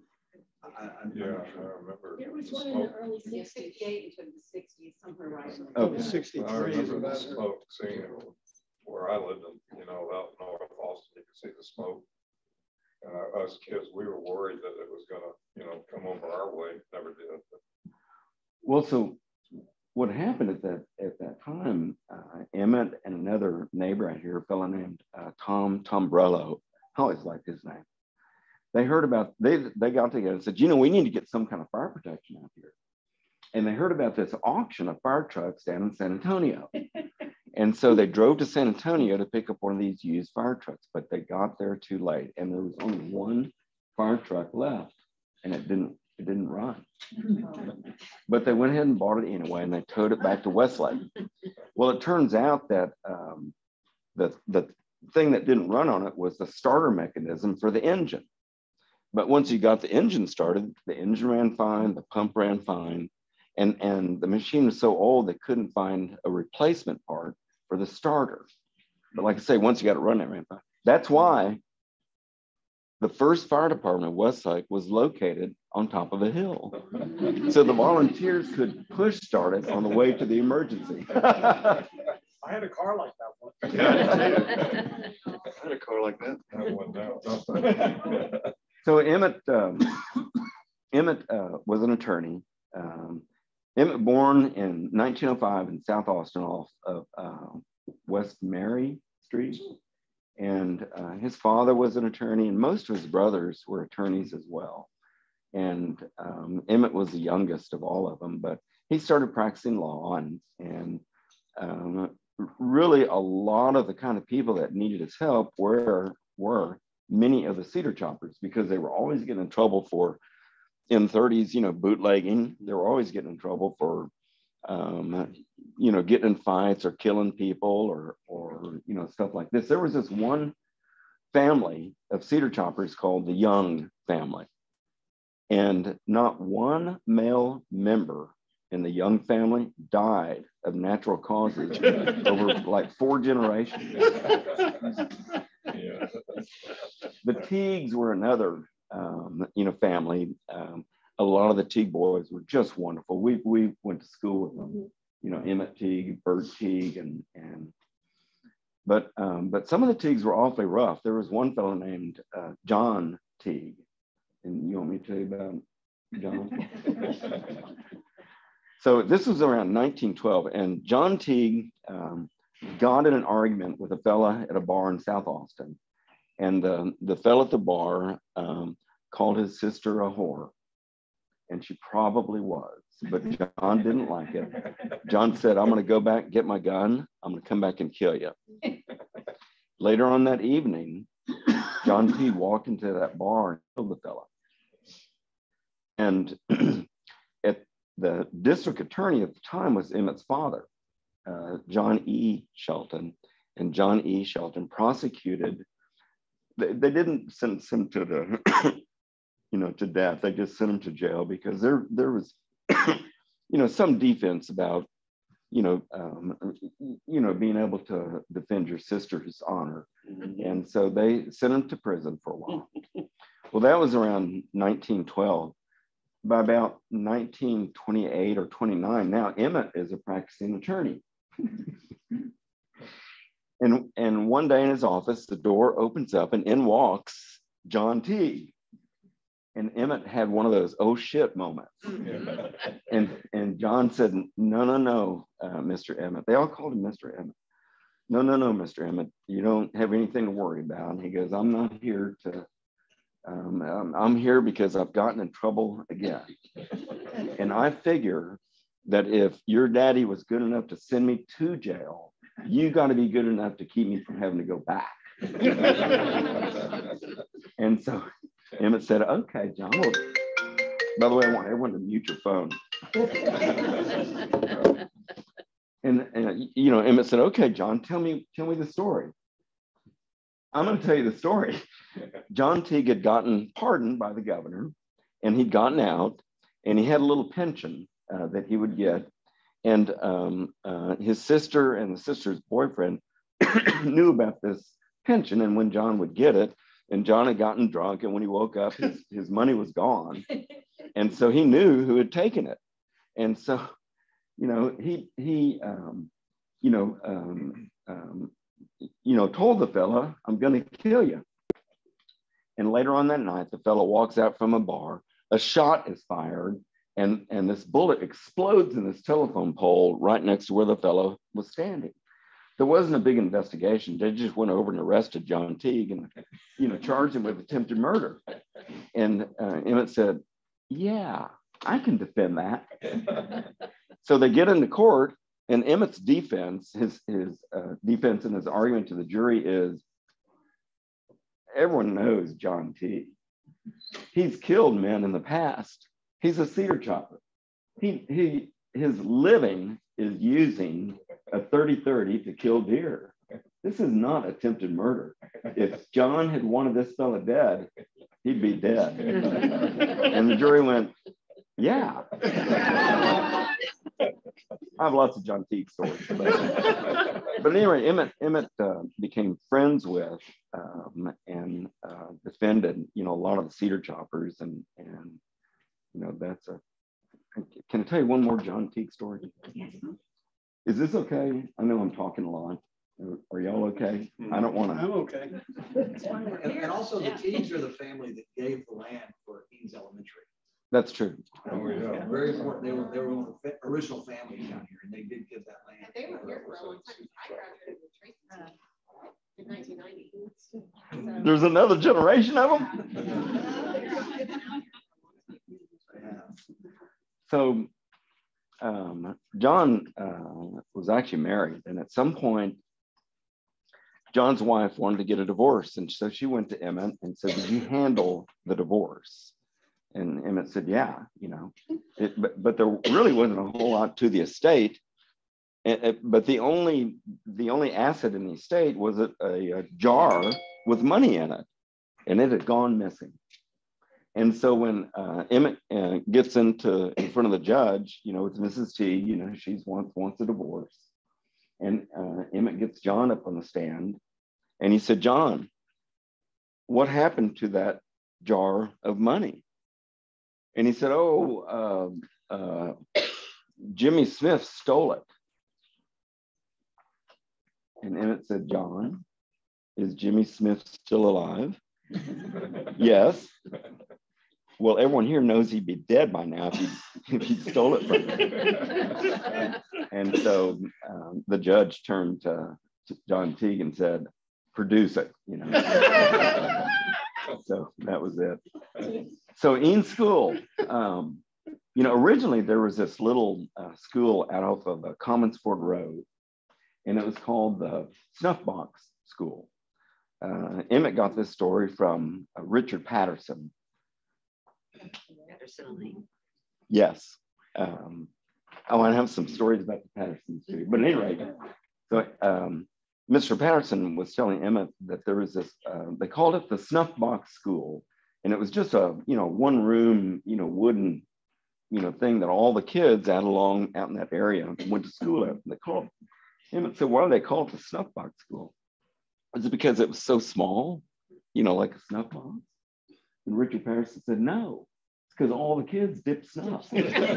I, I'm Yeah, not I sure. remember. There was the one in the smoke. early Yeah, sixties. sixty-eight into the sixties, somewhere right in there. Oh, I sixty-three is remember the about smoke, seeing it where I lived in, you know, out north of Austin, you could see the smoke. And I, us kids, we were worried that it was gonna, you know, come over our way. Never did. But Well, so what happened at that at that time, uh, Emmett and another neighbor out here, a fellow named uh, Tom Tombrello, I always liked his name. They heard about, they, they got together and said, you know, we need to get some kind of fire protection out here. And they heard about this auction of fire trucks down in San Antonio. And so they drove to San Antonio to pick up one of these used fire trucks, but they got there too late. And there was only one fire truck left, and it didn't, it didn't run. But they went ahead and bought it anyway, and they towed it back to Westlake. Well, it turns out that um, the, the thing that didn't run on it was the starter mechanism for the engine. But once you got the engine started, the engine ran fine, the pump ran fine, and, and the machine was so old they couldn't find a replacement part for the starter. But like I say, once you got it running, it ran fine. That's why the first fire department of Westlake was located on top of a hill. So the volunteers could push start it on the way to the emergency. I had a car like that one. yeah, I had a car like that. I had one now. So Emmett, um, Emmett uh, was an attorney. Um, Emmett born in nineteen oh five in South Austin off of uh, West Mary Street. And uh, his father was an attorney, and most of his brothers were attorneys as well. And um, Emmett was the youngest of all of them, but he started practicing law, and, and um, really a lot of the kind of people that needed his help were, were many of the cedar choppers, because they were always getting in trouble for, in the thirties, you know, bootlegging. They were always getting in trouble for, um, you know, getting in fights or killing people or, or, you know, stuff like this. There was this one family of cedar choppers called the Young family. And not one male member in the Young family died of natural causes over like four generations. Yeah. The Teagues were another, um, you know, family. Um, a lot of the Teague boys were just wonderful. We we went to school with them. You know, Emmett Teague, Bert Teague, and and. But um, but some of the Teagues were awfully rough. There was one fellow named uh, John Teague, and you want me to tell you about John? So this was around nineteen twelve, and John Teague um, got in an argument with a fella at a bar in South Austin. And uh, the fellow at the bar um, called his sister a whore. And she probably was, but John didn't like it. John said, I'm going to go back and get my gun. I'm going to come back and kill you. Later on that evening, John Teague walked into that bar and killed the fella. And at the district attorney at the time was Emmett's father, uh, John E. Shelton. And John E. Shelton prosecuted. They, they didn't sentence him to the, you know, to death. They just sent him to jail because there, there was, you know, some defense about, you know, um, you know, being able to defend your sister's honor. And so they sent him to prison for a while. Well, that was around nineteen twelve. By about nineteen twenty-eight or twenty-nine, now Emmett is a practicing attorney. And, and one day in his office, the door opens up and in walks John T. And Emmett had one of those oh shit moments. And, and John said, no, no, no, uh, Mister Emmett. They all called him Mister Emmett. No, no, no, Mister Emmett, you don't have anything to worry about. And he goes, I'm not here to, um, I'm, I'm here because I've gotten in trouble again. And I figure that if your daddy was good enough to send me to jail, you got to be good enough to keep me from having to go back. And so Emmett said, okay, John. Well, by the way, I want everyone to mute your phone. and, and you know, Emmett said, okay, John, tell me, tell me the story. I'm going to tell you the story. John Teague had gotten pardoned by the governor, and he'd gotten out, and he had a little pension uh, that he would get. And um, uh, his sister and the sister's boyfriend knew about this pension. And when John would get it, and John had gotten drunk, and when he woke up, his, his money was gone. And so he knew who had taken it. And so, you know, he, he um, you know, um, um, you know, told the fella, I'm going to kill you. And later on that night, the fella walks out from a bar, a shot is fired, and, and this bullet explodes in this telephone pole right next to where the fellow was standing. There wasn't a big investigation. They just went over and arrested John Teague and, you know, charged him with attempted murder. And uh, Emmett said, yeah, I can defend that. So they get into court, and Emmett's defense, his, his uh, defense and his argument to the jury is, everyone knows John Teague. He's killed men in the past. He's a cedar chopper. He, he, his living is using a thirty thirty to kill deer. This is not attempted murder. If John had wanted this fella dead, he'd be dead. And the jury went, yeah. I have lots of John Teague stories. But, but anyway, Emmett, Emmett uh, became friends with um, and uh, defended, you know, a lot of the cedar choppers. And, and you know, that's a, can I tell you one more John Teague story? Yes. Is this okay? I know I'm talking a lot. Are y'all okay? I don't want to. I'm okay. And, and also the Teagues are the family that gave the land for Eanes Elementary. That's true. Oh, yeah. Yeah, very important. They were they were one of the original families down here, and they did give that land. And they were here for a long time. I graduated with Tracy uh, in nineteen ninety. So, There's another generation of them. Yeah. So um, John uh, was actually married, and at some point, John's wife wanted to get a divorce, and so she went to Emmett and said, "Did you handle the divorce?" And Emmett said, "Yeah, you know." It, but, but there really wasn't a whole lot to the estate. It, it, but the only the only asset in the estate was a, a, a jar with money in it, and it had gone missing. And so when uh, Emmett uh, gets into in front of the judge, you know, it's Missus T, you know, she's wants wants a divorce, and uh, Emmett gets John up on the stand, and he said, "John, what happened to that jar of money?" And he said, "Oh, uh, uh, Jimmy Smith stole it." And Emmett said, "John, is Jimmy Smith still alive?" "Yes." "Well, everyone here knows he'd be dead by now if he, if he stole it from him." And so um, the judge turned to, to John Teague and said, "Produce it," you know. So that was it. So Eanes School, um, you know, originally there was this little uh, school out off of uh, Commonsport Road, and it was called the Snuff Box School. Uh, Emmett got this story from uh, Richard Patterson. Patterson. Yes. Um, I want to have some stories about the Pattersons too. But at any rate, so um, Mister Patterson was telling Emmett that there was this, uh, they called it the Snuff Box School. And it was just a, you know, one room, you know, wooden, you know, thing that all the kids out along out in that area went to school at. They called Emmett said, "Why do they call it the Snuff Box School?" Is it because it was so small, you know, like a snuff box? And Richard Patterson said, "No, it's because all the kids dipped snuff."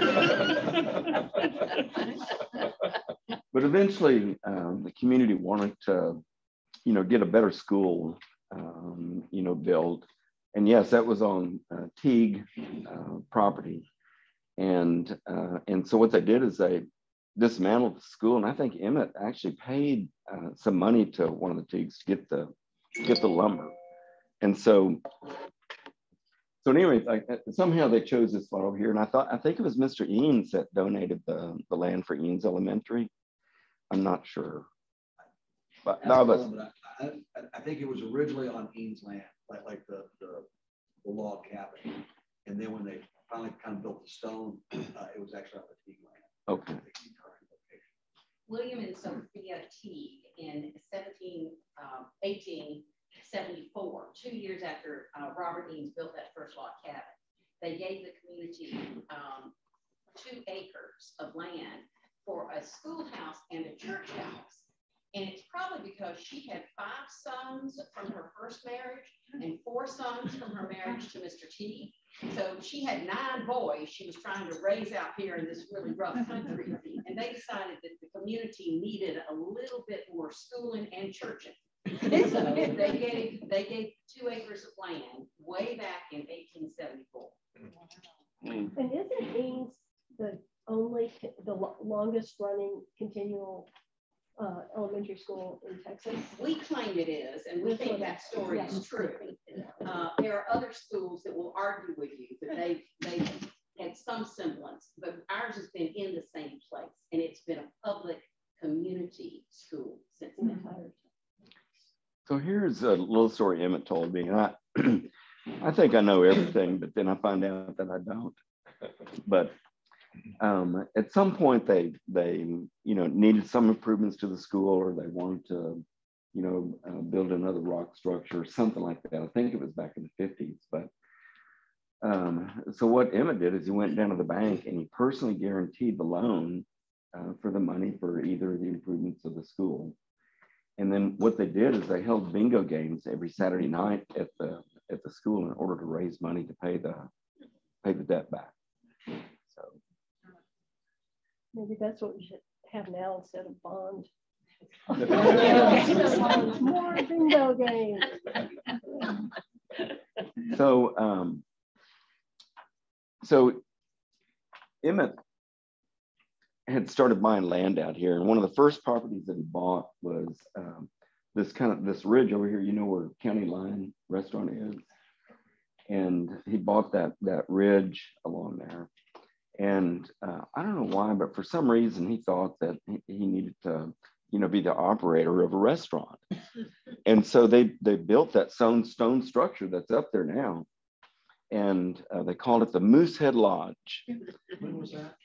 But eventually, um, the community wanted to, you know, get a better school, um, you know, built. and yes, that was on uh, Teague uh, property. And, uh, and so what they did is they dismantled the school. And I think Emmett actually paid uh, some money to one of the Teagues to get the, get the lumber. And so, so anyway, like, somehow they chose this spot over here. And I thought, I think it was Mister Eanes that donated the, the land for Eanes Elementary. I'm not sure. But, no, but I, I, I think it was originally on Eanes land, like, like the, the, the log cabin. And then when they finally kind of built the stone, uh, it was actually on the Teague land. Okay. William and Sophia Teague in seventeen, um, eighteen seventy-four, two years after uh, Robert Eanes built that first log cabin, they gave the community um, two acres of land for a schoolhouse and a church house. And it's probably because she had five sons from her first marriage and four sons from her marriage to Mister Teague. So she had nine boys she was trying to raise out here in this really rough country. And they decided that the community needed a little bit more schooling and churching. So they gave, they gave two acres of land way back in eighteen seventy-four. And isn't Eanes the only, the longest running continual uh, elementary school in Texas? We claim it is, and we think that story is true. Uh, there are other schools that will argue with you that they've, they've had some semblance, but ours has been in the same place, and it's been a public community school since then. Mm-hmm. So here's a little story Emmett told me. And I, I think I know everything, but then I find out that I don't. But um, at some point they, they, you know, needed some improvements to the school, or they wanted to, you know, uh, build another rock structure or something like that. I think it was back in the fifties. But um, so what Emmett did is he went down to the bank and he personally guaranteed the loan uh, for the money for either of the improvements of the school. And then what they did is they held bingo games every Saturday night at the at the school in order to raise money to pay the pay the debt back. So maybe that's what we should have now instead of bond. More bingo games. So um, so Emmett had started buying land out here, and one of the first properties that he bought was um, this kind of this ridge over here. You know where County Line Restaurant is, and he bought that that ridge along there. And uh, I don't know why, but for some reason he thought that he, he needed to, you know, be the operator of a restaurant. And so they they built that stone stone structure that's up there now, and uh, they called it the Moosehead Lodge. When was that?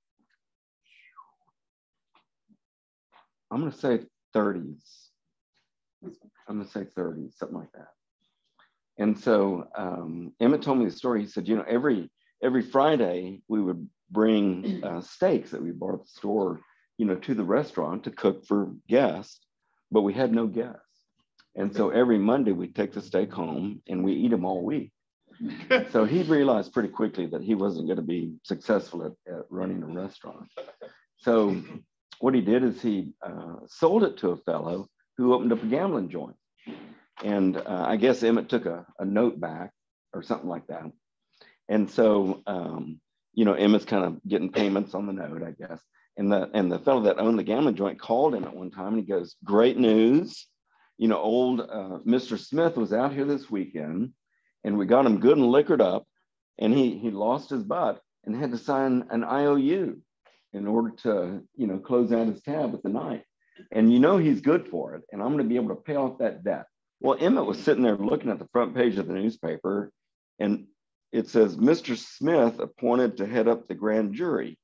I'm going to say thirties. I'm going to say thirties, something like that. And so um, Emmett told me the story. He said, you know, every every Friday we would bring uh, steaks that we bought at the store, you know, to the restaurant to cook for guests, but we had no guests. And so every Monday we'd take the steak home and we eat them all week. So he realized pretty quickly that he wasn't going to be successful at, at running a restaurant. So what he did is he uh, sold it to a fellow who opened up a gambling joint. And uh, I guess Emmett took a, a note back or something like that. And so, um, you know, Emmett's kind of getting payments on the note, I guess. And the, and the fellow that owned the gambling joint called him at one time and he goes, great news. You know, old uh, Mister Smith was out here this weekend and we got him good and liquored up, and he, he lost his butt and had to sign an I O U in order to, you know, close out his tab at the night. And you know he's good for it, and I'm going to be able to pay off that debt. Well, Emmett was sitting there looking at the front page of the newspaper, and it says, Mister Smith appointed to head up the grand jury.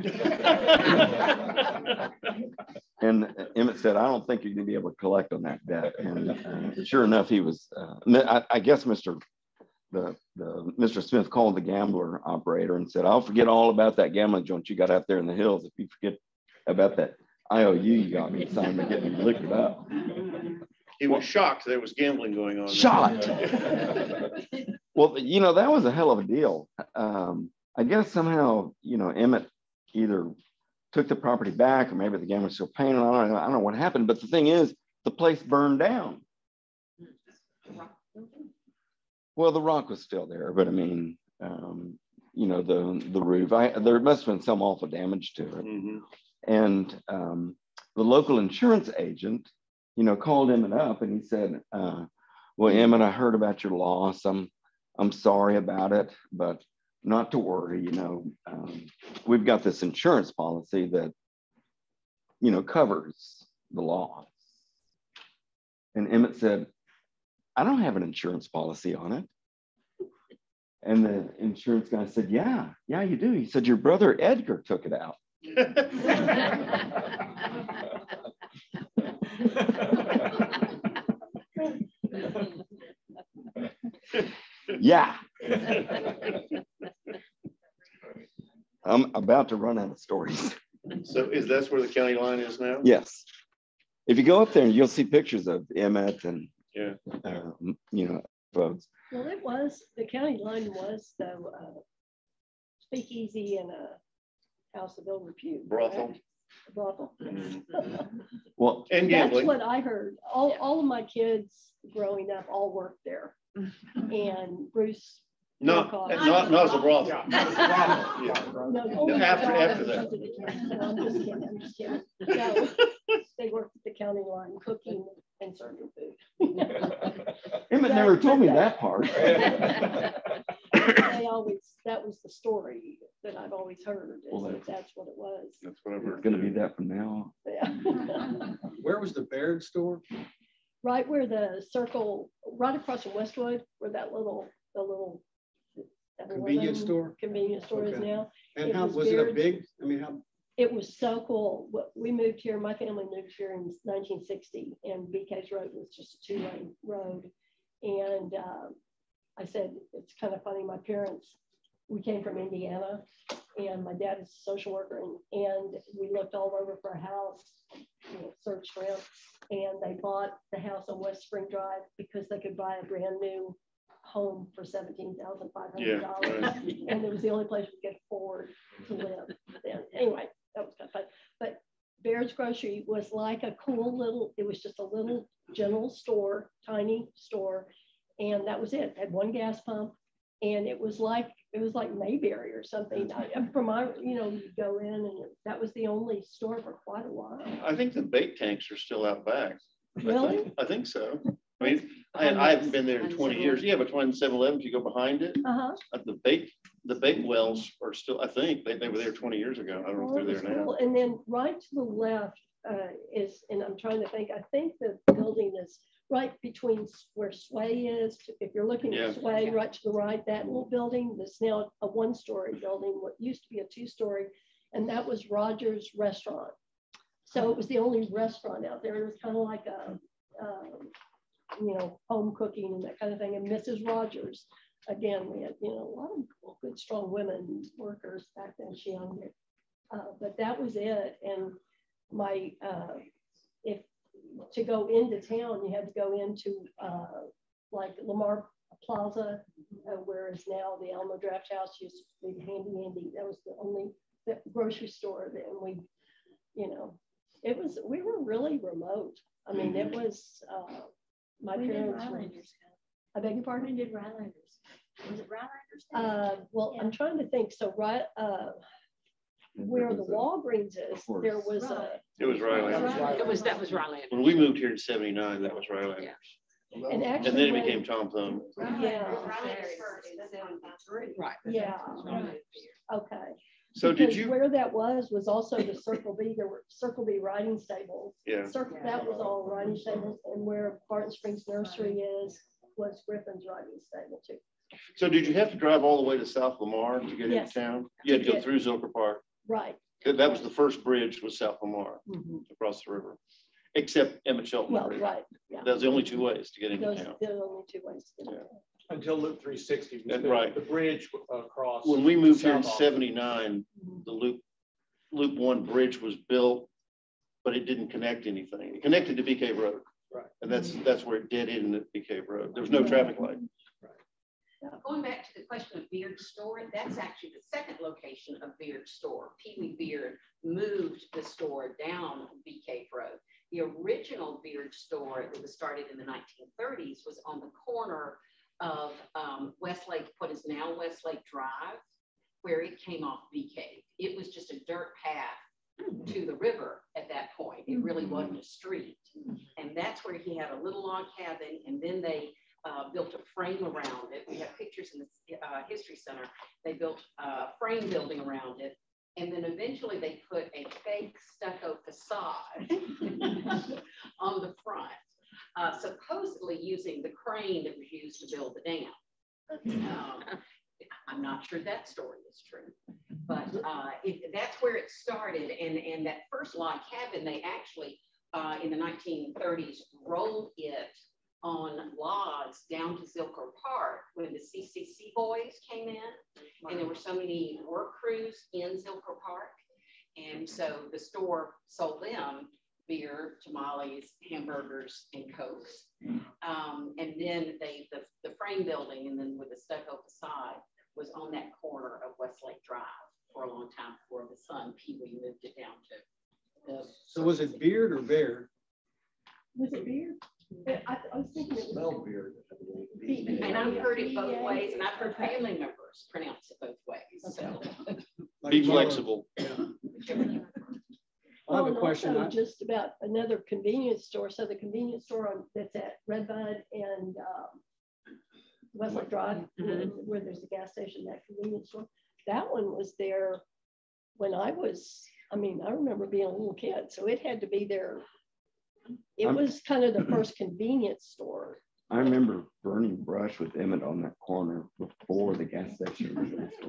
And Emmett said, I don't think you're going to be able to collect on that debt. And uh, sure enough, he was, uh, I, I guess Mister The, the Mister Smith called the gambler operator and said, I'll forget all about that gambling joint you got out there in the hills if you forget about that I O U you got me signed to get me liquored up. He was shocked there was gambling going on. Shocked. Well, you know, that was a hell of a deal. Um, I guess somehow, you know, Emmett either took the property back or maybe the gambler was still paying. I don't know, I don't know what happened, but the thing is, the place burned down. Well, the rock was still there, but I mean, um, you know, the the roof. I there must have been some awful damage to it. Mhm. And um, the local insurance agent, you know, called Emmett up and he said, uh, "Well, Emmett, I heard about your loss. I'm I'm sorry about it, but not to worry. You know, um, we've got this insurance policy that, you know, covers the loss." And Emmett said, "I don't have an insurance policy on it." And the insurance guy said, yeah, yeah, you do. He said, your brother Edgar took it out. Yeah. I'm about to run out of stories. So is that's where the county line is now? Yes. If you go up there, you'll see pictures of Emmett and, yeah, uh, you know, folks. Well, it was, the county line was the uh, speakeasy and a house of ill repute. brothel. Right? Brothel. Mm-hmm. Well, and that's gambling. what I heard. All, Yeah. all of my kids growing up all worked there. And Bruce. Not, Wilcox- not, not as a brothel. Yeah, not as a problem. Yeah. No, only after- my after daughter that. was at the county. No, I'm just kidding. I'm just kidding. No, they worked at the county line cooking and serving food. Emmett never told me that part. They always, that was the story that I've always heard, is Well, that that's what it was. That's what I've It's heard. going to be that from now on. Yeah. Where was the Baird store? Right where the circle, right across from Westwood, where that little, the little Convenience seven eleven store? Convenience store is Okay. now. And It how, was was it a Baird's. big, I mean, how, It was so cool. What- We moved here, my family moved here in nineteen sixty, and B K's Road was just a two-lane road. And um, I said, it's kind of funny, my parents, we came from Indiana, and my dad is a social worker, and, and we looked all over for a house, you know, searched for him, and they bought the house on West Spring Drive because they could buy a brand new home for seventeen thousand five hundred dollars. Yeah, right. And it was the only place we could afford to live then. Anyway, that was kind of fun. But Baird's Grocery was like a cool little, it was just a little general store, tiny store. And that was it. It had one gas pump. And it was like, it was like Mayberry or something. I, from my, you know, you go in and that was the only store for quite a while. I think the bait tanks are still out back. I Really? think, I think so. I mean, I, I haven't been there in twenty years. Yeah, but when seven eleven, if you go behind it, Uh-huh. uh, the bait, the bait wells are still, I think, they, they were there twenty years ago. I don't know Well, if it they're was there now. cool. And then right to the left uh, is, and I'm trying to think, I think the building is right between where Sway is. If you're looking Yeah. at Sway, right to the right, that little building that's now a one-story building, what used to be a two-story, and that was Rogers Restaurant. So it was the only restaurant out there. It was kind of like a, um, you know, home cooking and that kind of thing. And Missus Rogers, again, we had, you know, a lot of good, strong women workers back then. She owned it. Uh, but that was it. And my, uh, if to go into town, you had to go into uh, like Lamar Plaza, uh, whereas now the Alamo Draft House used to be Handy Andy. That was the only the grocery store that we, you know, it was, we were really remote. I mean, it was, uh, my We did parents were, Rylanders. I beg your pardon? We did Rylanders. Was it Rylanders? Uh, well, I'm trying to think. So right, uh, where the Walgreens is, there was a, Right. It was Riley. That was Riley. It was, that was Ryland. When we moved here in seventy-nine, that was Riley. Yeah. and And actually, then it when- became Tom Thumb. Yeah. Right. Yeah. Okay. So did Because you, where that was, was also the Circle B, there were Circle B riding stables. yeah, Circle, that was all riding stables, and where Barton Springs Nursery is, was Griffin's riding stable too. so did you have to drive all the way to South Lamar to get into Yes. town? You had to go Yes. through Zilker Park. Right. That that was the first bridge was South Lamar Mhm. across the river, except Emmett Shelton. Well, Bridge. right, yeah. That was the only two ways to get into Those, town. there are only two ways to get Yeah. in town. Until Loop three sixty. was That's built. right. The bridge across. When we moved here in South Austin. seventy-nine, the loop, loop one bridge was built, but it didn't connect anything. It connected to B K Road. Right. And that's, that's where it did in at B K Road. There was no traffic light. Going back to the question of Beard Store, that's actually the second location of Beard Store. Pee Wee Beard moved the store down B K Road. The original Beard Store that was started in the nineteen thirties was on the corner of um, Westlake, what is now Westlake Drive, where it came off Bee Cave. It was just a dirt path to the river at that point. It really wasn't a street. And that's where he had a little log cabin, and then they uh, built a frame around it. We have pictures in the uh, History Center. They built a frame building around it. And then eventually they put a fake stucco facade on the front, uh, supposedly using the crane that was used to build the dam. Um, I'm not sure that story is true, but uh, it, that's where it started. And, and that first log cabin, they actually, uh, in the nineteen thirties, rolled it on logs down to Zilker Park when the C C C boys came in. And there were so many work crews in Zilker Park. And so the store sold them beer, tamales, hamburgers, and Cokes. Um, and then they, the, the frame building, and then with the stucco facade, was on that corner of Westlake Drive for a long time before the son, Pee Wee, moved it down to the. So was it beard or bear? Was it beer? I, I was thinking it was. Smell beer. And I've heard it both ways, and I've heard family members pronounce it both ways. So. Like Be Mother- flexible. Yeah. I Oh, have a and question. also I- just about another convenience store. So the convenience store on, that's at Redbud and um, Westlake Drive, Mhm. where there's a gas station, that convenience store. That one was there when I was, I mean, I remember being a little kid, so it had to be there. It I'm- was kind of the first convenience store. I remember burning brush with Emmett on that corner before the gas station.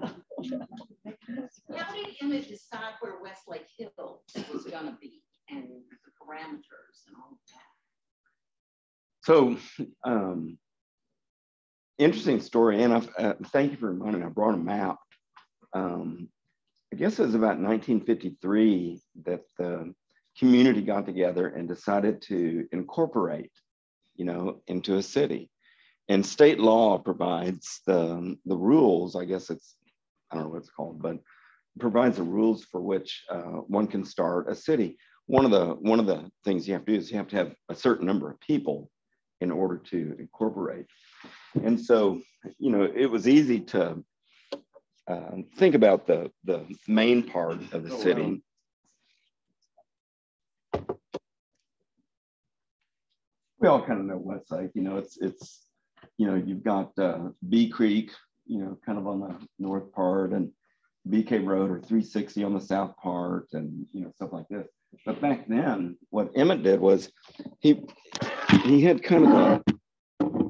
How did Emmett decide where Westlake Hill was going to be and the parameters and all of that? So, um, interesting story. And I've, uh, thank you for reminding me. I brought a map. Um, I guess it was about nineteen fifty-three that the community got together and decided to incorporate, you know, into a city. And state law provides the, the rules, I guess it's, I don't know what it's called, but provides the rules for which uh, one can start a city. One of the one of the things you have to do is you have to have a certain number of people in order to incorporate. And so, you know, it was easy to uh, think about the, the main part of the Oh, city. wow. We all kind of know Westlake, you know, it's, it's, you know, you've got uh, Bee Creek, you know, kind of on the north part, and B K Road or three sixty on the south part, and, you know, stuff like this. But back then, what Emmett did was he, he had kind of a,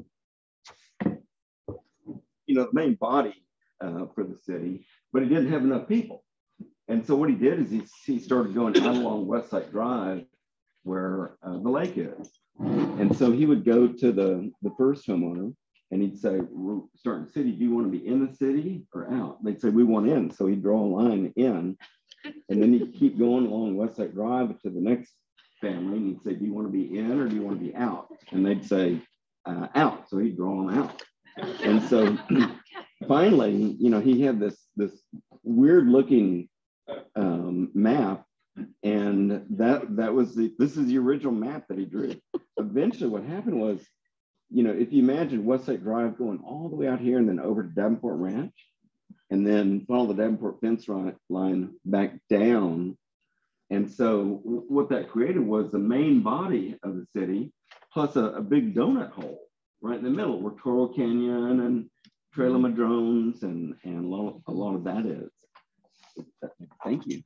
you know, the main body uh, for the city, but he didn't have enough people. And so what he did is he, he started going out along Westlake Drive where uh, the lake is. And so he would go to the, the first homeowner and he'd say, we're starting the city. Do you want to be in the city or out? They'd say, we want in. So he'd draw a line in. And then he'd keep going along Westlake Drive to the next family. And he'd say, do you want to be in or do you want to be out? And they'd say, uh, out. So he'd draw them out. And so finally, you know, he had this, this weird looking um, map. And that that was the, this is the original map that he drew. Eventually what happened was, you know, if you imagine Westlake Drive going all the way out here and then over to Davenport Ranch, and then follow the Davenport fence line back down. And so what that created was the main body of the city, plus a, a big donut hole right in the middle where Toro Canyon and Trail of Madrones and, and a, lot, a lot of that is. Thank you.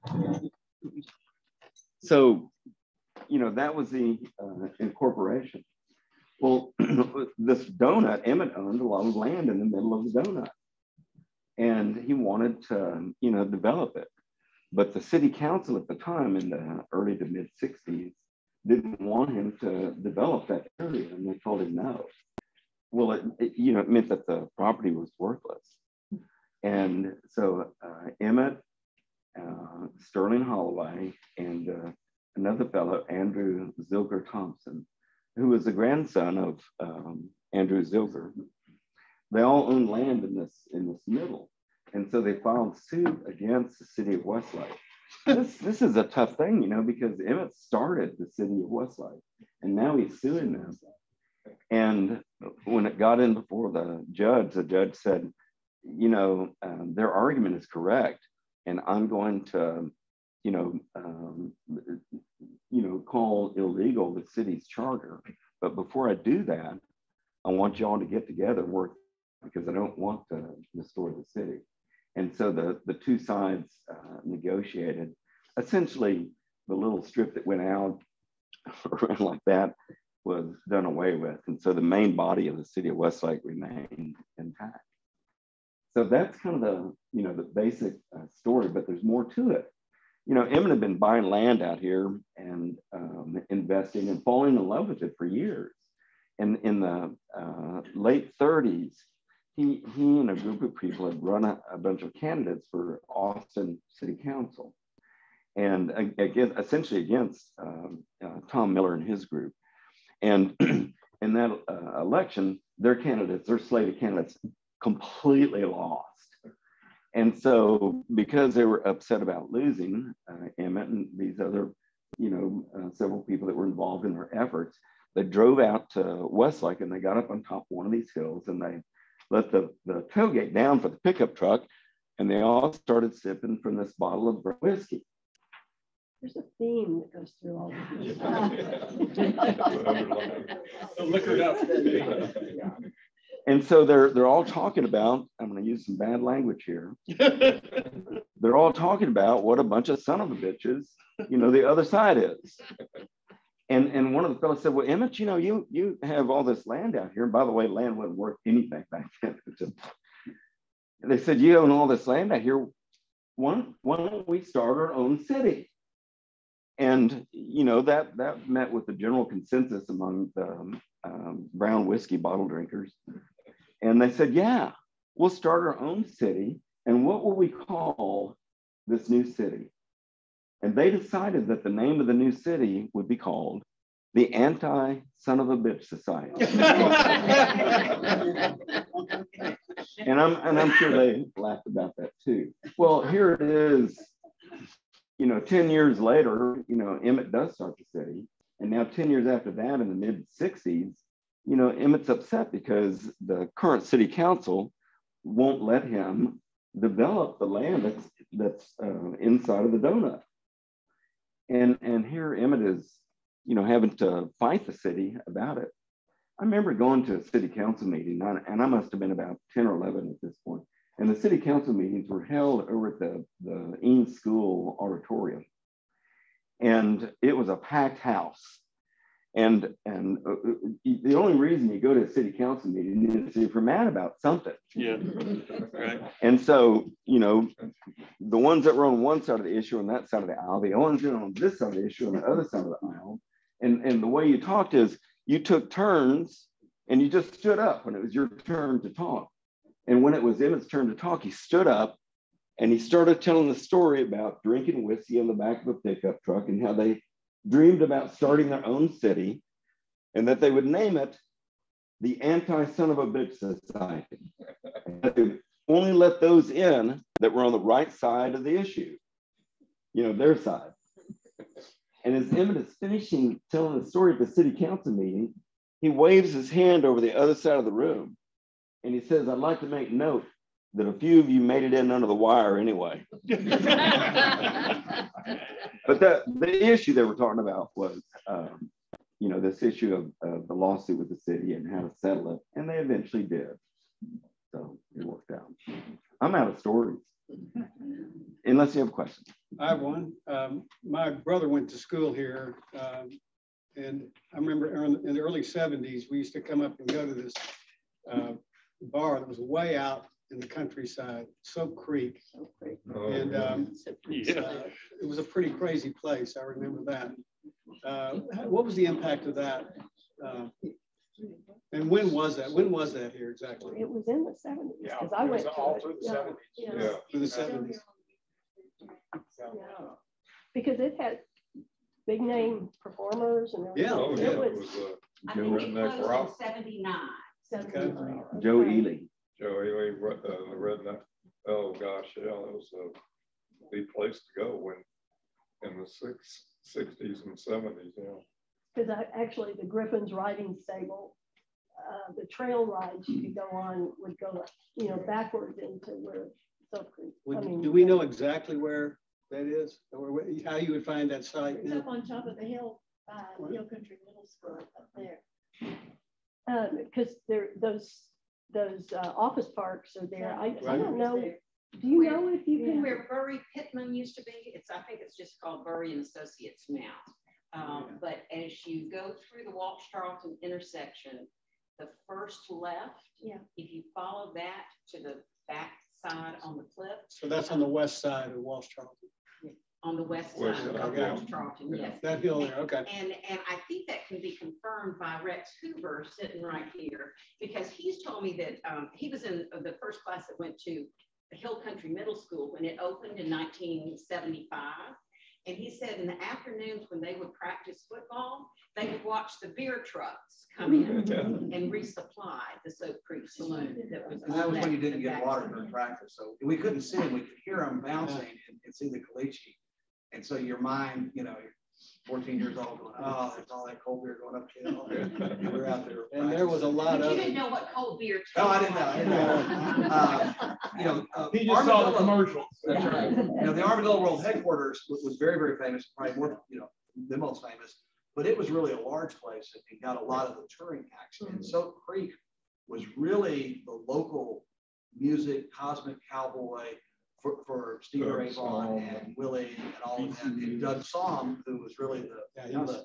So, you know, that was the uh, incorporation. Well, this donut, Emmett owned a lot of land in the middle of the donut. And he wanted to, you know, develop it. But the city council at the time in the early to mid sixties didn't want him to develop that area. And they told him no. Well, it, it you know, it meant that the property was worthless. And so uh, Emmett, Uh, Sterling Holloway, and uh, another fellow, Andrew Zilker Thompson, who was the grandson of um, Andrew Zilker. They all owned land in this in this middle, and so they filed suit against the city of Westlake. This this is a tough thing, you know, because Emmett started the city of Westlake, and now he's suing them. And when it got in before the judge, the judge said, you know, um, their argument is correct, and I'm going to, you know, um, you know, call illegal the city's charter. But before I do that, I want y'all to get together and work, because I don't want to destroy the city. And so the, the two sides uh, negotiated. Essentially, the little strip that went out around like that was done away with. And so the main body of the city of Westlake remained intact. So that's kind of the, you know, the basic uh, story, but there's more to it. You know, Emmett had been buying land out here and um, investing and falling in love with it for years. And in the uh, late thirties, he, he and a group of people had run a, a bunch of candidates for Austin City Council. And again, essentially against um, uh, Tom Miller and his group. And in that uh, election, their candidates, their slate of candidates, completely lost. And so, because they were upset about losing uh, Emmett and these other, you know, uh, several people that were involved in their efforts, they drove out to Westlake and they got up on top of one of these hills and they let the, the tailgate down for the pickup truck, and they all started sipping from this bottle of whiskey. There's a theme that goes through all of these. Look it up. And so they're they're all talking about, I'm going to use some bad language here. They're all talking about what a bunch of son of a bitches, you know, the other side is. And and one of the fellows said, well, Emmett, you know, you you have all this land out here. And by the way, land wasn't worth anything back then. Just, they said, you own all this land out here. Why, why don't we start our own city? And, you know, that, that met with the general consensus among the um, um, brown whiskey bottle drinkers. And they said, yeah, we'll start our own city. And what will we call this new city? And they decided that the name of the new city would be called the Anti-Son of a Bitch Society. and, I'm, and I'm sure they laughed about that too. Well, here it is. You know, ten years later, you know, Emmett does start the city. And now ten years after that, in the mid sixties, you know, Emmett's upset because the current city council won't let him develop the land that's, that's uh, inside of the donut. And, and here Emmett is, you know, having to fight the city about it. I remember going to a city council meeting, and I must have been about ten or eleven at this point. And the city council meetings were held over at the, the Eanes School auditorium. And it was a packed house. And, and uh, the only reason you go to a city council meeting is if you're mad about something. Yeah, right. And so, you know, the ones that were on one side of the issue on that side of the aisle, the ones that were on this side of the issue on the other side of the aisle. And, and the way you talked is you took turns and you just stood up when it was your turn to talk. And when it was Emmett's turn to talk, he stood up and he started telling the story about drinking whiskey on the back of a pickup truck and how they dreamed about starting their own city and that they would name it the Anti-Son of a Bitch Society. And that they would only let those in that were on the right side of the issue, you know, their side. And as Emmett is finishing telling the story at the city council meeting, he waves his hand over the other side of the room. And he says, I'd like to make note that a few of you made it in under the wire anyway. But that, the issue they were talking about was, um, you know, this issue of, of the lawsuit with the city and how to settle it. And they eventually did. So it worked out. I'm out of stories. Unless you have a question. I have one. Um, my brother went to school here. Um, and I remember in the early seventies, we used to come up and go to this uh, bar that was way out in the countryside, Soap Creek. Soap Creek. Oh, And um, Yeah. uh, it was a pretty crazy place. I remember that. Uh, what was the impact of that? Uh, and when was that? When was that here exactly? It was in the seventies, Yeah, because I it was went all to it. through the Yeah, seventies. yeah, Yeah. Through the seventies. yeah. Because it had big name performers and everything. Yeah. Oh, yeah, It it was was uh, I Joe, think it Redneck closed Rock. in seventy-nine. seventy-nine. Joe Ely. Joe Ely, uh, the redneck. Oh gosh, yeah, it was a big place to go when in the six, sixties and seventies. Yeah. Because I actually the Griffin's riding stable uh, the trail rides you could go on would go, you know, backwards into where Soap Creek. Would, I mean, do we know exactly where that is, or where, how you would find that site? It's up on top of the hill by Hill Country Middle School up there. Because um, there, those those uh, office parks are there. I, Right. I don't know. Do you Where- know if you can? Where Burry Pittman used to be, it's, I think it's just called Burry and Associates now. Um, but as you go through the Walsh Tarleton intersection, the first left, Yeah. if you follow that to the back side on the cliff. So that's on the west side of Walsh Tarleton. On the west West side side, of okay. Walsh Tarleton, yes. That hill there, okay. And, and I think that can be confirmed by Rex Hoover sitting right here, because he's told me that um, he was in the first class that went to the Hill Country Middle School when it opened in nineteen seventy-five. And he said in the afternoons when they would practice football, they would watch the beer trucks come in and resupply the Soap Creek Saloon. That was, And that was when you didn't the get back water side. during practice. So we couldn't see them. We could hear them bouncing and, and see the caliche. And so your mind, you know, you're fourteen years old going, oh, there's all that cold beer going up hill. And we're out there. And there was a lot But of you it. didn't know what cold beer tastes No, I didn't know. I didn't know. like. Uh, you know, uh, He just saw the Armadillo- commercials. That's right. You know, the Armadillo World headquarters was, was very, very famous, probably more, you know, the most famous, but it was really a large place and it got a lot of the touring action. And Soap Creek was really the local music, Cosmic Cowboy for, for Stevie Doug Ray Vaughan Somm. and Willie and all of them. And Doug Somm, who was really the, Yeah, you know, he's- the,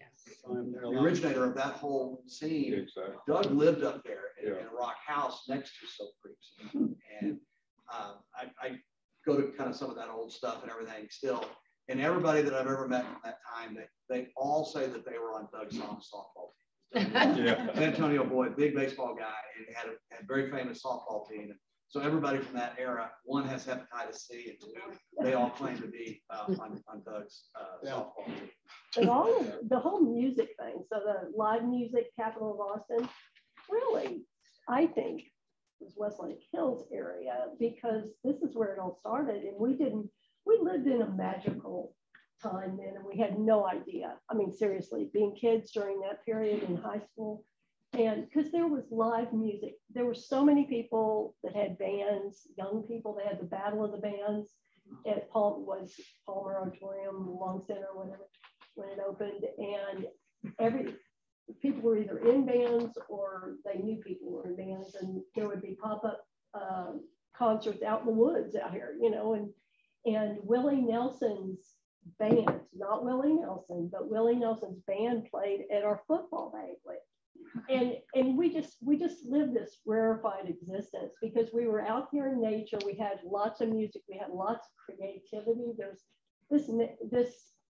I'm there a the lot. originator of that whole scene. Exactly. Doug lived up there in, Yeah. in a rock house next to Soap Creek. And um, I, I go to kind of some of that old stuff and everything still. And everybody that I've ever met from that time, they, they all say that they were on Doug Somm's softball team. Yeah. Antonio Boyd, big baseball guy, and had a, had a very famous softball team. So everybody from that era, one has hepatitis C, and two, they all claim to be uh, on, on Doug's uh, Yeah. softball team. But all of the whole music thing, so the live music capital of Austin, really, I think, was Westlake Hills area, because this is where it all started. And we didn't, we lived in a magical time then, and we had no idea. I mean, seriously, being kids during that period in high school, and because there was live music, there were so many people that had bands, young people. They had the Battle of the Bands at Paul was Palmer Auditorium, Long Center, whatever, when it opened, and every people were either in bands or they knew people were in bands, and there would be pop-up um, concerts out in the woods out here, you know, and and Willie Nelson's band, not Willie Nelson, but Willie Nelson's band played at our football banquet. And and we just we just lived this rarefied existence because we were out here in nature. We had lots of music. We had lots of creativity. There's this this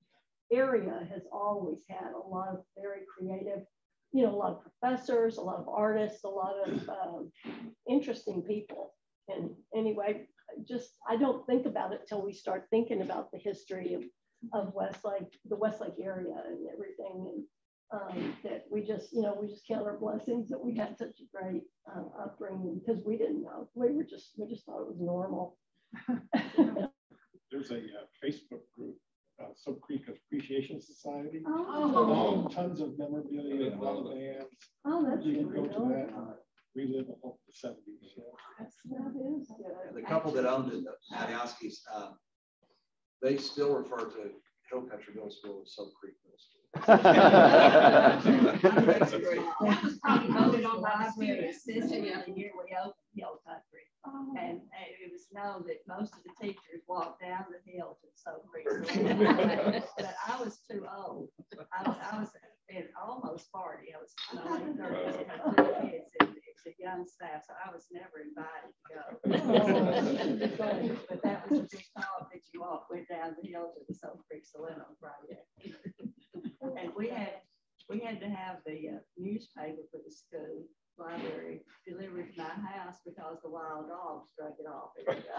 area has always had a lot of very creative, you know, a lot of professors, a lot of artists, a lot of um, interesting people. And anyway, just I don't think about it till we start thinking about the history of of Westlake, the Westlake area, and everything. And Um, that we just, you know, we just count our blessings that we had such a great uh, upbringing, because we didn't know. We were just, we just thought it was normal. There's a uh, Facebook group, uh, Soap Creek Appreciation Society. Oh, Um, tons of memorabilia and all the bands. oh that's You can really go to cool. that and relive all the seventies. Yeah. That's, that is And good. the couple that owned it, the Madiowskis, um, they still refer to Hill Country Middle School as Soap Creek Middle School. That's great. That was probably voted on by the students. This year, the year we opened Hill Country. Oh. And uh, it was known that most of the teachers walked down the hill to Soap Creek. But I was too old. I was, I was at almost forty. I was only thirty. I had two kids and it's a young staff, so I was never invited to go. But that was a big talk that you all went down the hill to the Soap Creek Saloon on Friday. And we had we had to have the uh, newspaper for the school library delivered to my house because the wild dogs drug it off.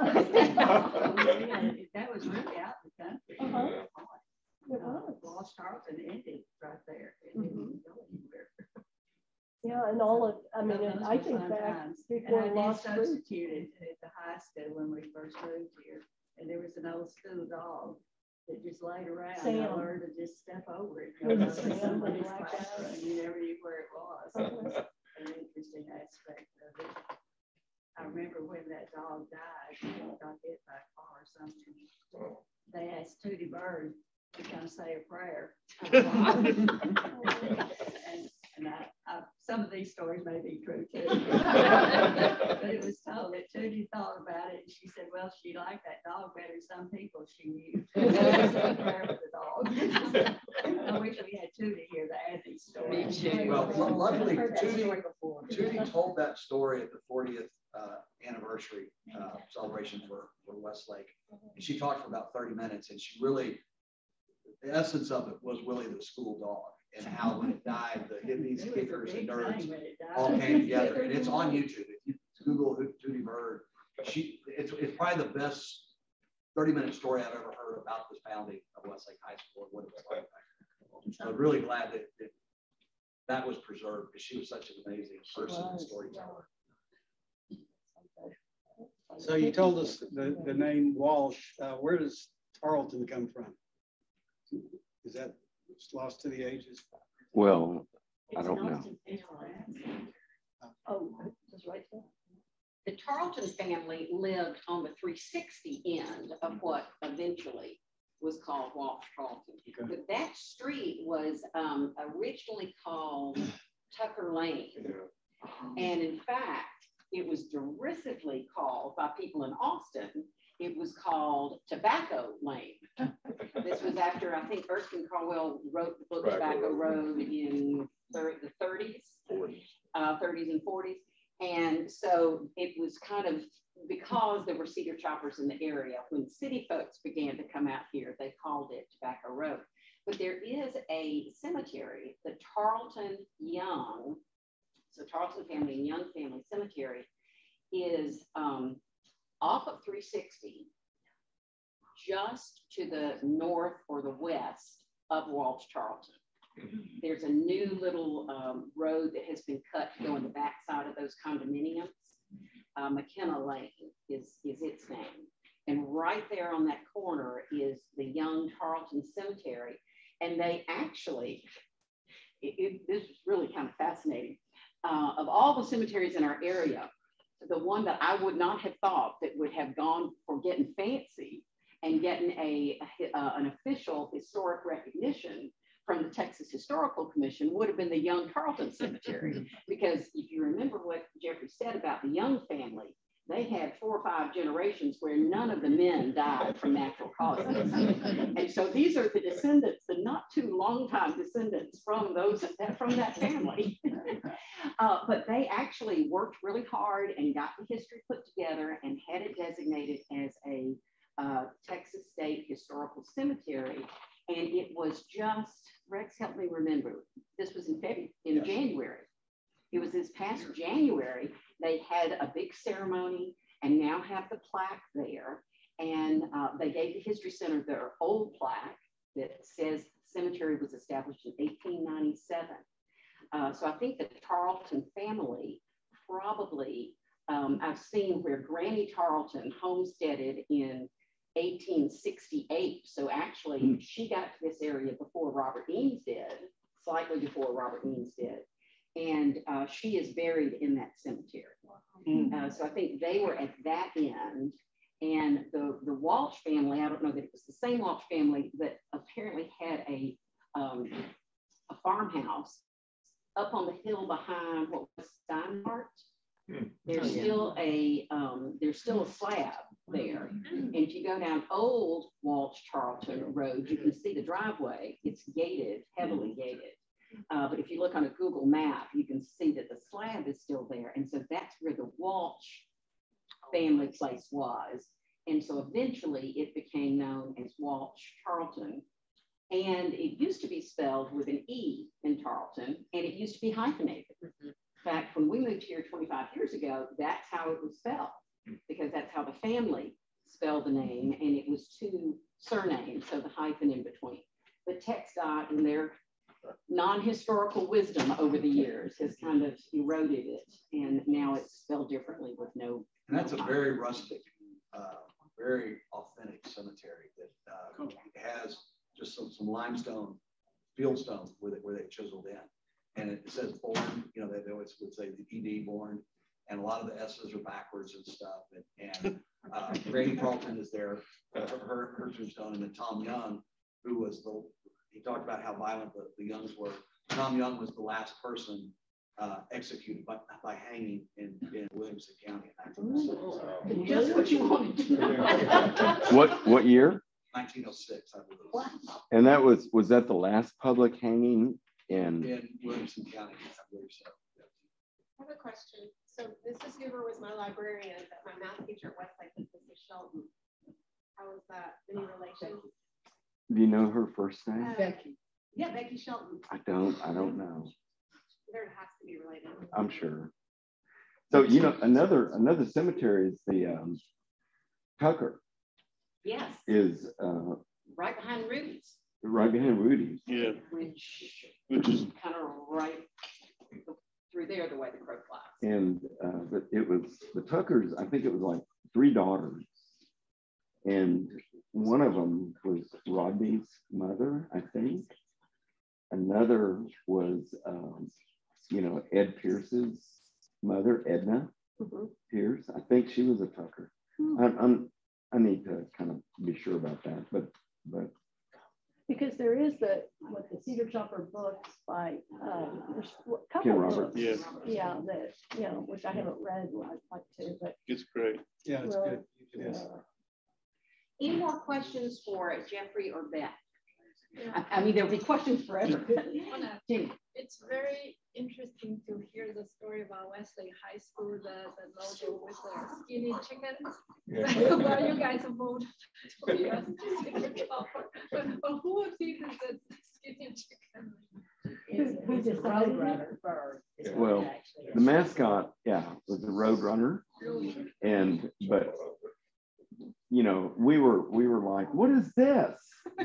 That was really out in the country. Uh-huh. It Uh, was. Lost Tarleton ended right there. It Mhm. didn't go anywhere. Yeah, and all of, I mean, Those and were I think fun back times. before And I Lost did Creek. substituted at the high school when we first moved here, and there was an old school dog that just laid around. I Sam. learned to just step over it. Was it You know, Sam, the somebody's black classroom, dog? You never knew where it was. Uh-huh. And Bird to come say a prayer. and and I, I, some of these stories may be true too. But it was told that Tootie thought about it and she said, well, she liked that dog better than some people she knew. Said a prayer for the dog. I wish we had Tootie here to add these stories. Well, luckily, Tootie, Tootie told that story at the fortieth uh, anniversary uh, celebration for, for Westlake. And she talked for about thirty minutes, and she really, the essence of it was really the school dog and how when it died, the hippies, kickers, and nerds all came together. And it's on YouTube. If you Google Tootie Bird, she, it's, it's probably the best thirty minute story I've ever heard about the founding of Westlake High School and what it was like. So I'm really glad that, that that was preserved because she was such an amazing person and storyteller. So you told us the, the name Walsh. Uh, where does Tarleton come from? Is that lost to the ages? Well, I don't know. Oh, that's right there. The Tarleton family lived on the three sixty end of what eventually was called Walsh Tarleton. Okay. But that street was um, originally called Tucker Lane. Yeah. And in fact, it was derisively called by people in Austin, it was called Tobacco Lane. This was after, I think, Erskine Caldwell wrote the book Tobacco Road in the thirties, uh, thirties and forties. And so it was kind of, because there were cedar choppers in the area, when city folks began to come out here, they called it Tobacco Road. But there is a cemetery, the Tarleton Young, so Tarleton Family and Young Family Cemetery is um, off of three sixty, just to the north or the west of Walsh Tarleton. There's a new little um, road that has been cut to go on the backside of those condominiums. Uh, McKenna Lane is, is its name. And right there on that corner is the Young Tarleton Cemetery. And they actually, it, it, this is really kind of fascinating. Uh, of all the cemeteries in our area, the one that I would not have thought that would have gone for getting fancy and getting a, uh, an official historic recognition from the Texas Historical Commission would have been the Young Tarleton Cemetery. Because if you remember what Jeffrey said about the Young family, they had four or five generations where none of the men died from natural causes. And so these are the descendants, the not too long time descendants from those from that family. uh, but they actually worked really hard and got the history put together and had it designated as a uh, Texas State Historical Cemetery. And it was just, Rex, help me remember, this was in February, in yes. January. It was this past January, they had a big ceremony and now have the plaque there. And uh, they gave the History Center their old plaque that says the cemetery was established in eighteen ninety-seven. Uh, so I think the Tarleton family probably, um, I've seen where Granny Tarleton homesteaded in eighteen sixty-eight. So actually mm. she got to this area before Robert Eanes did, slightly before Robert Eanes did. And uh, she is buried in that cemetery. Mm. Uh, so I think they were at that end. And the, the Walsh family, I don't know that it was the same Walsh family, but apparently had a, um, a farmhouse up on the hill behind what was Steinhardt. Mm. There's still a um, there's still a slab there. And if you go down old Walsh Tarleton Road, you can see the driveway. It's gated, heavily gated. Uh, but if you look on a Google map, you can see that the slab is still there. And so that's where the Walsh family place was. And so eventually it became known as Walsh Tarleton. And it used to be spelled with an E in Tarleton, and it used to be hyphenated. Mm-hmm. In fact, when we moved here twenty-five years ago, that's how it was spelled, because that's how the family spelled the name, and it was two surnames, so the hyphen in between. But TxDOT and their non-historical wisdom over the years has kind of eroded it, and now it's spelled differently with no. And that's no a very rustic, uh, very authentic cemetery that uh, cool. has just some, some limestone, field stone where they, where they chiseled in. And it says born, you know, they, they always would say the E D born, and a lot of the S's are backwards and stuff. And, and uh, Granny Tarleton is there, uh, her, her tombstone, and then Tom Young who was the, he talked about how violent the, the Youngs were. Tom Young was the last person uh, executed by, by hanging in, in Williamson County. In Just what you wanted to know. What, what year? nineteen oh six, I believe. Wow. And that was, was that the last public hanging in? In Williamson County, I believe so. I have a question. So Missus Hoover was my librarian, but my math teacher at Westlake was Missus Shelton. How was that? Any relation? Do you know her first name? Uh, Becky. Yeah, Becky Shelton. I don't, I don't know. There has to be related. I'm sure. So, you know, another, another cemetery is the um, Tucker Yes, is uh, right behind Ruby's, right behind Rudy's. Yeah, which which is kind of right through there the way the crow flies. And uh, but it was the Tuckers, I think it was like three daughters. And one of them was Rodney's mother, I think. Another was, um, you know, Ed Pierce's mother, Edna Mm-hmm. Pierce. I think she was a Tucker. Hmm. I'm, I'm, I need to kind of be sure about that, but, but. Because there is the, what the Cedar Chopper books by, um, there's a couple Ken of Roberts. books. Yeah. Yeah, that, you know, which I haven't read, and I'd like to, but. it's great. Yeah, it's well, good. It is. uh, Any more questions for Jeffrey or Beth? Yeah. I, I mean, there'll be questions forever. Wanna- Jimmy. It's very interesting to hear the story about Westlake High School, the, the logo with the skinny chickens. Yeah. Why you guys moved to be a Cedar Chopper? But who feeds the skinny chicken? Who- who It's a decided roadrunner bird. is what Well, it actually is. the mascot, yeah, was the Roadrunner. And, but, you know, we were, we were like, what is this?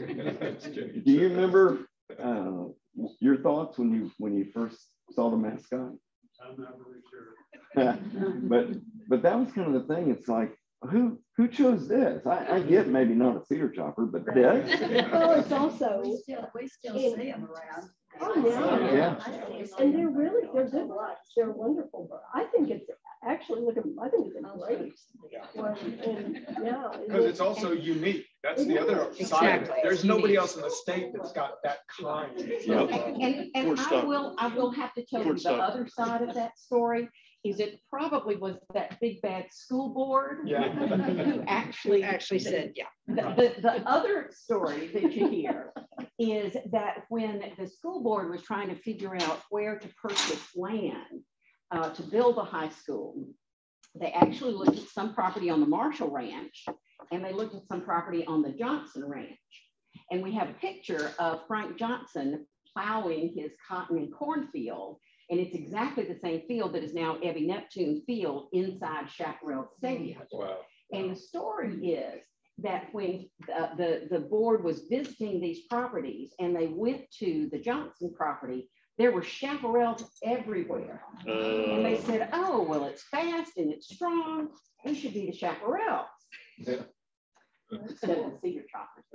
Do you remember uh, your thoughts when you, when you first saw the mascot? I'm not really sure. But, but that was kind of the thing. It's like, who, who chose this? I, I get maybe not a Cedar Chopper, but this. Well, it's also, We still, we still see them around. oh, yeah. Yeah. And they're really, they're good lights. They're wonderful, but I think it's actually, look at, I think it's a great. one, and, yeah. and Because it- it's also unique. That's the other side of it. There's nobody else in the state that's got that kind. Yeah. of, uh, And, and Poor I Stock. will, I will have to tell you Poor the Stock. other side of that story is it probably was that big bad school board Yeah. who actually Actually said, yeah. The, the, the other story that you hear is that when the school board was trying to figure out where to purchase land uh, to build a high school, they actually looked at some property on the Marshall Ranch and they looked at some property on the Johnson Ranch. And we have a picture of Frank Johnson plowing his cotton and cornfield. And it's exactly the same field that is now Evie Neptune Field inside Chaparral Stadium. Wow. And the story is that when the, the, the board was visiting these properties and they went to the Johnson property, there were chaparrals everywhere. And they Uh, said, oh, well, it's fast and it's strong. We should be the chaparrals Yeah. instead of the cedar choppers.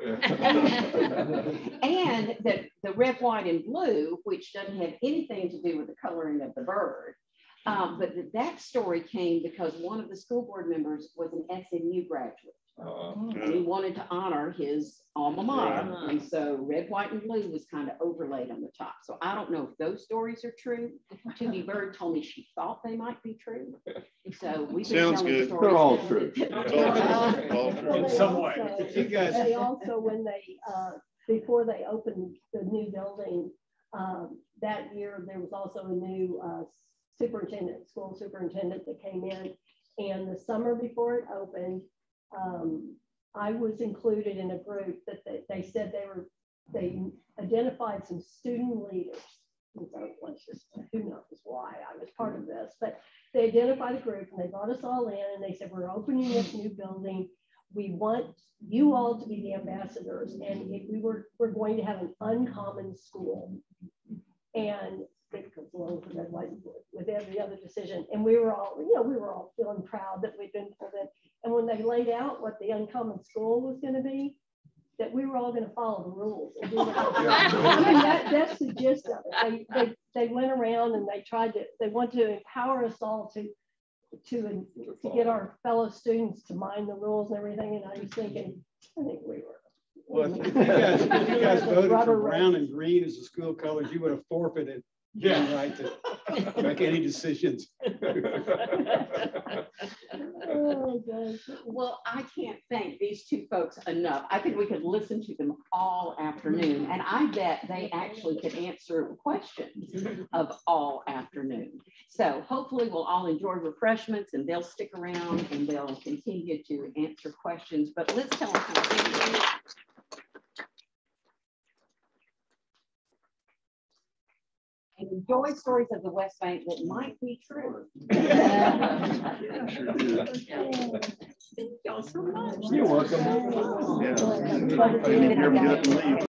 Yeah. And the, the red, white, and blue, which doesn't have anything to do with the coloring of the bird. Um, but th- that story came because one of the school board members was an S M U graduate. Uh, And he wanted to honor his alma mater. And so red, white, and blue was kind of overlaid on the top. So I don't know if those stories are true. Tootie Bird told me she thought they might be true. So we've been Sounds telling good. stories. They're all now true. that- All true. Well, In they some also- way. You guys- They also, when they, uh, before they opened the new building, um, that year, there was also a new uh, superintendent, school superintendent that came in. And the summer before it opened, um, I was included in a group that they, they said they were, they identified some student leaders. And so let's just, who knows why I was part of this, but they identified a group and they brought us all in and they said, we're opening this new building. We want you all to be the ambassadors. And if we were, we're going to have an uncommon school. And it goes along with that, like, with every other decision. And we were all, you know, we were all feeling proud that we'd been pulled in. And when they laid out what the uncommon school was going to be, that we were all going to follow the rules. And do what they- I mean, that, that's the gist of it. They, they, they went around and they tried to, they want to empower us all to, to, to get our fellow students to mind the rules and everything. And I was thinking, I think we were, Well, if you guys, if you guys voted for brown and green as the school colors, you would have forfeited Yeah. the right to make any decisions. Oh, gosh. Well, I can't thank these two folks enough. I think we could listen to them all afternoon, and I bet they actually could answer questions of all afternoon. So hopefully we'll all enjoy refreshments, and they'll stick around and they'll continue to answer questions. But let's tell them something. And enjoy stories of the Westbank that might be true. Thank y'all so much. You're welcome. Yeah.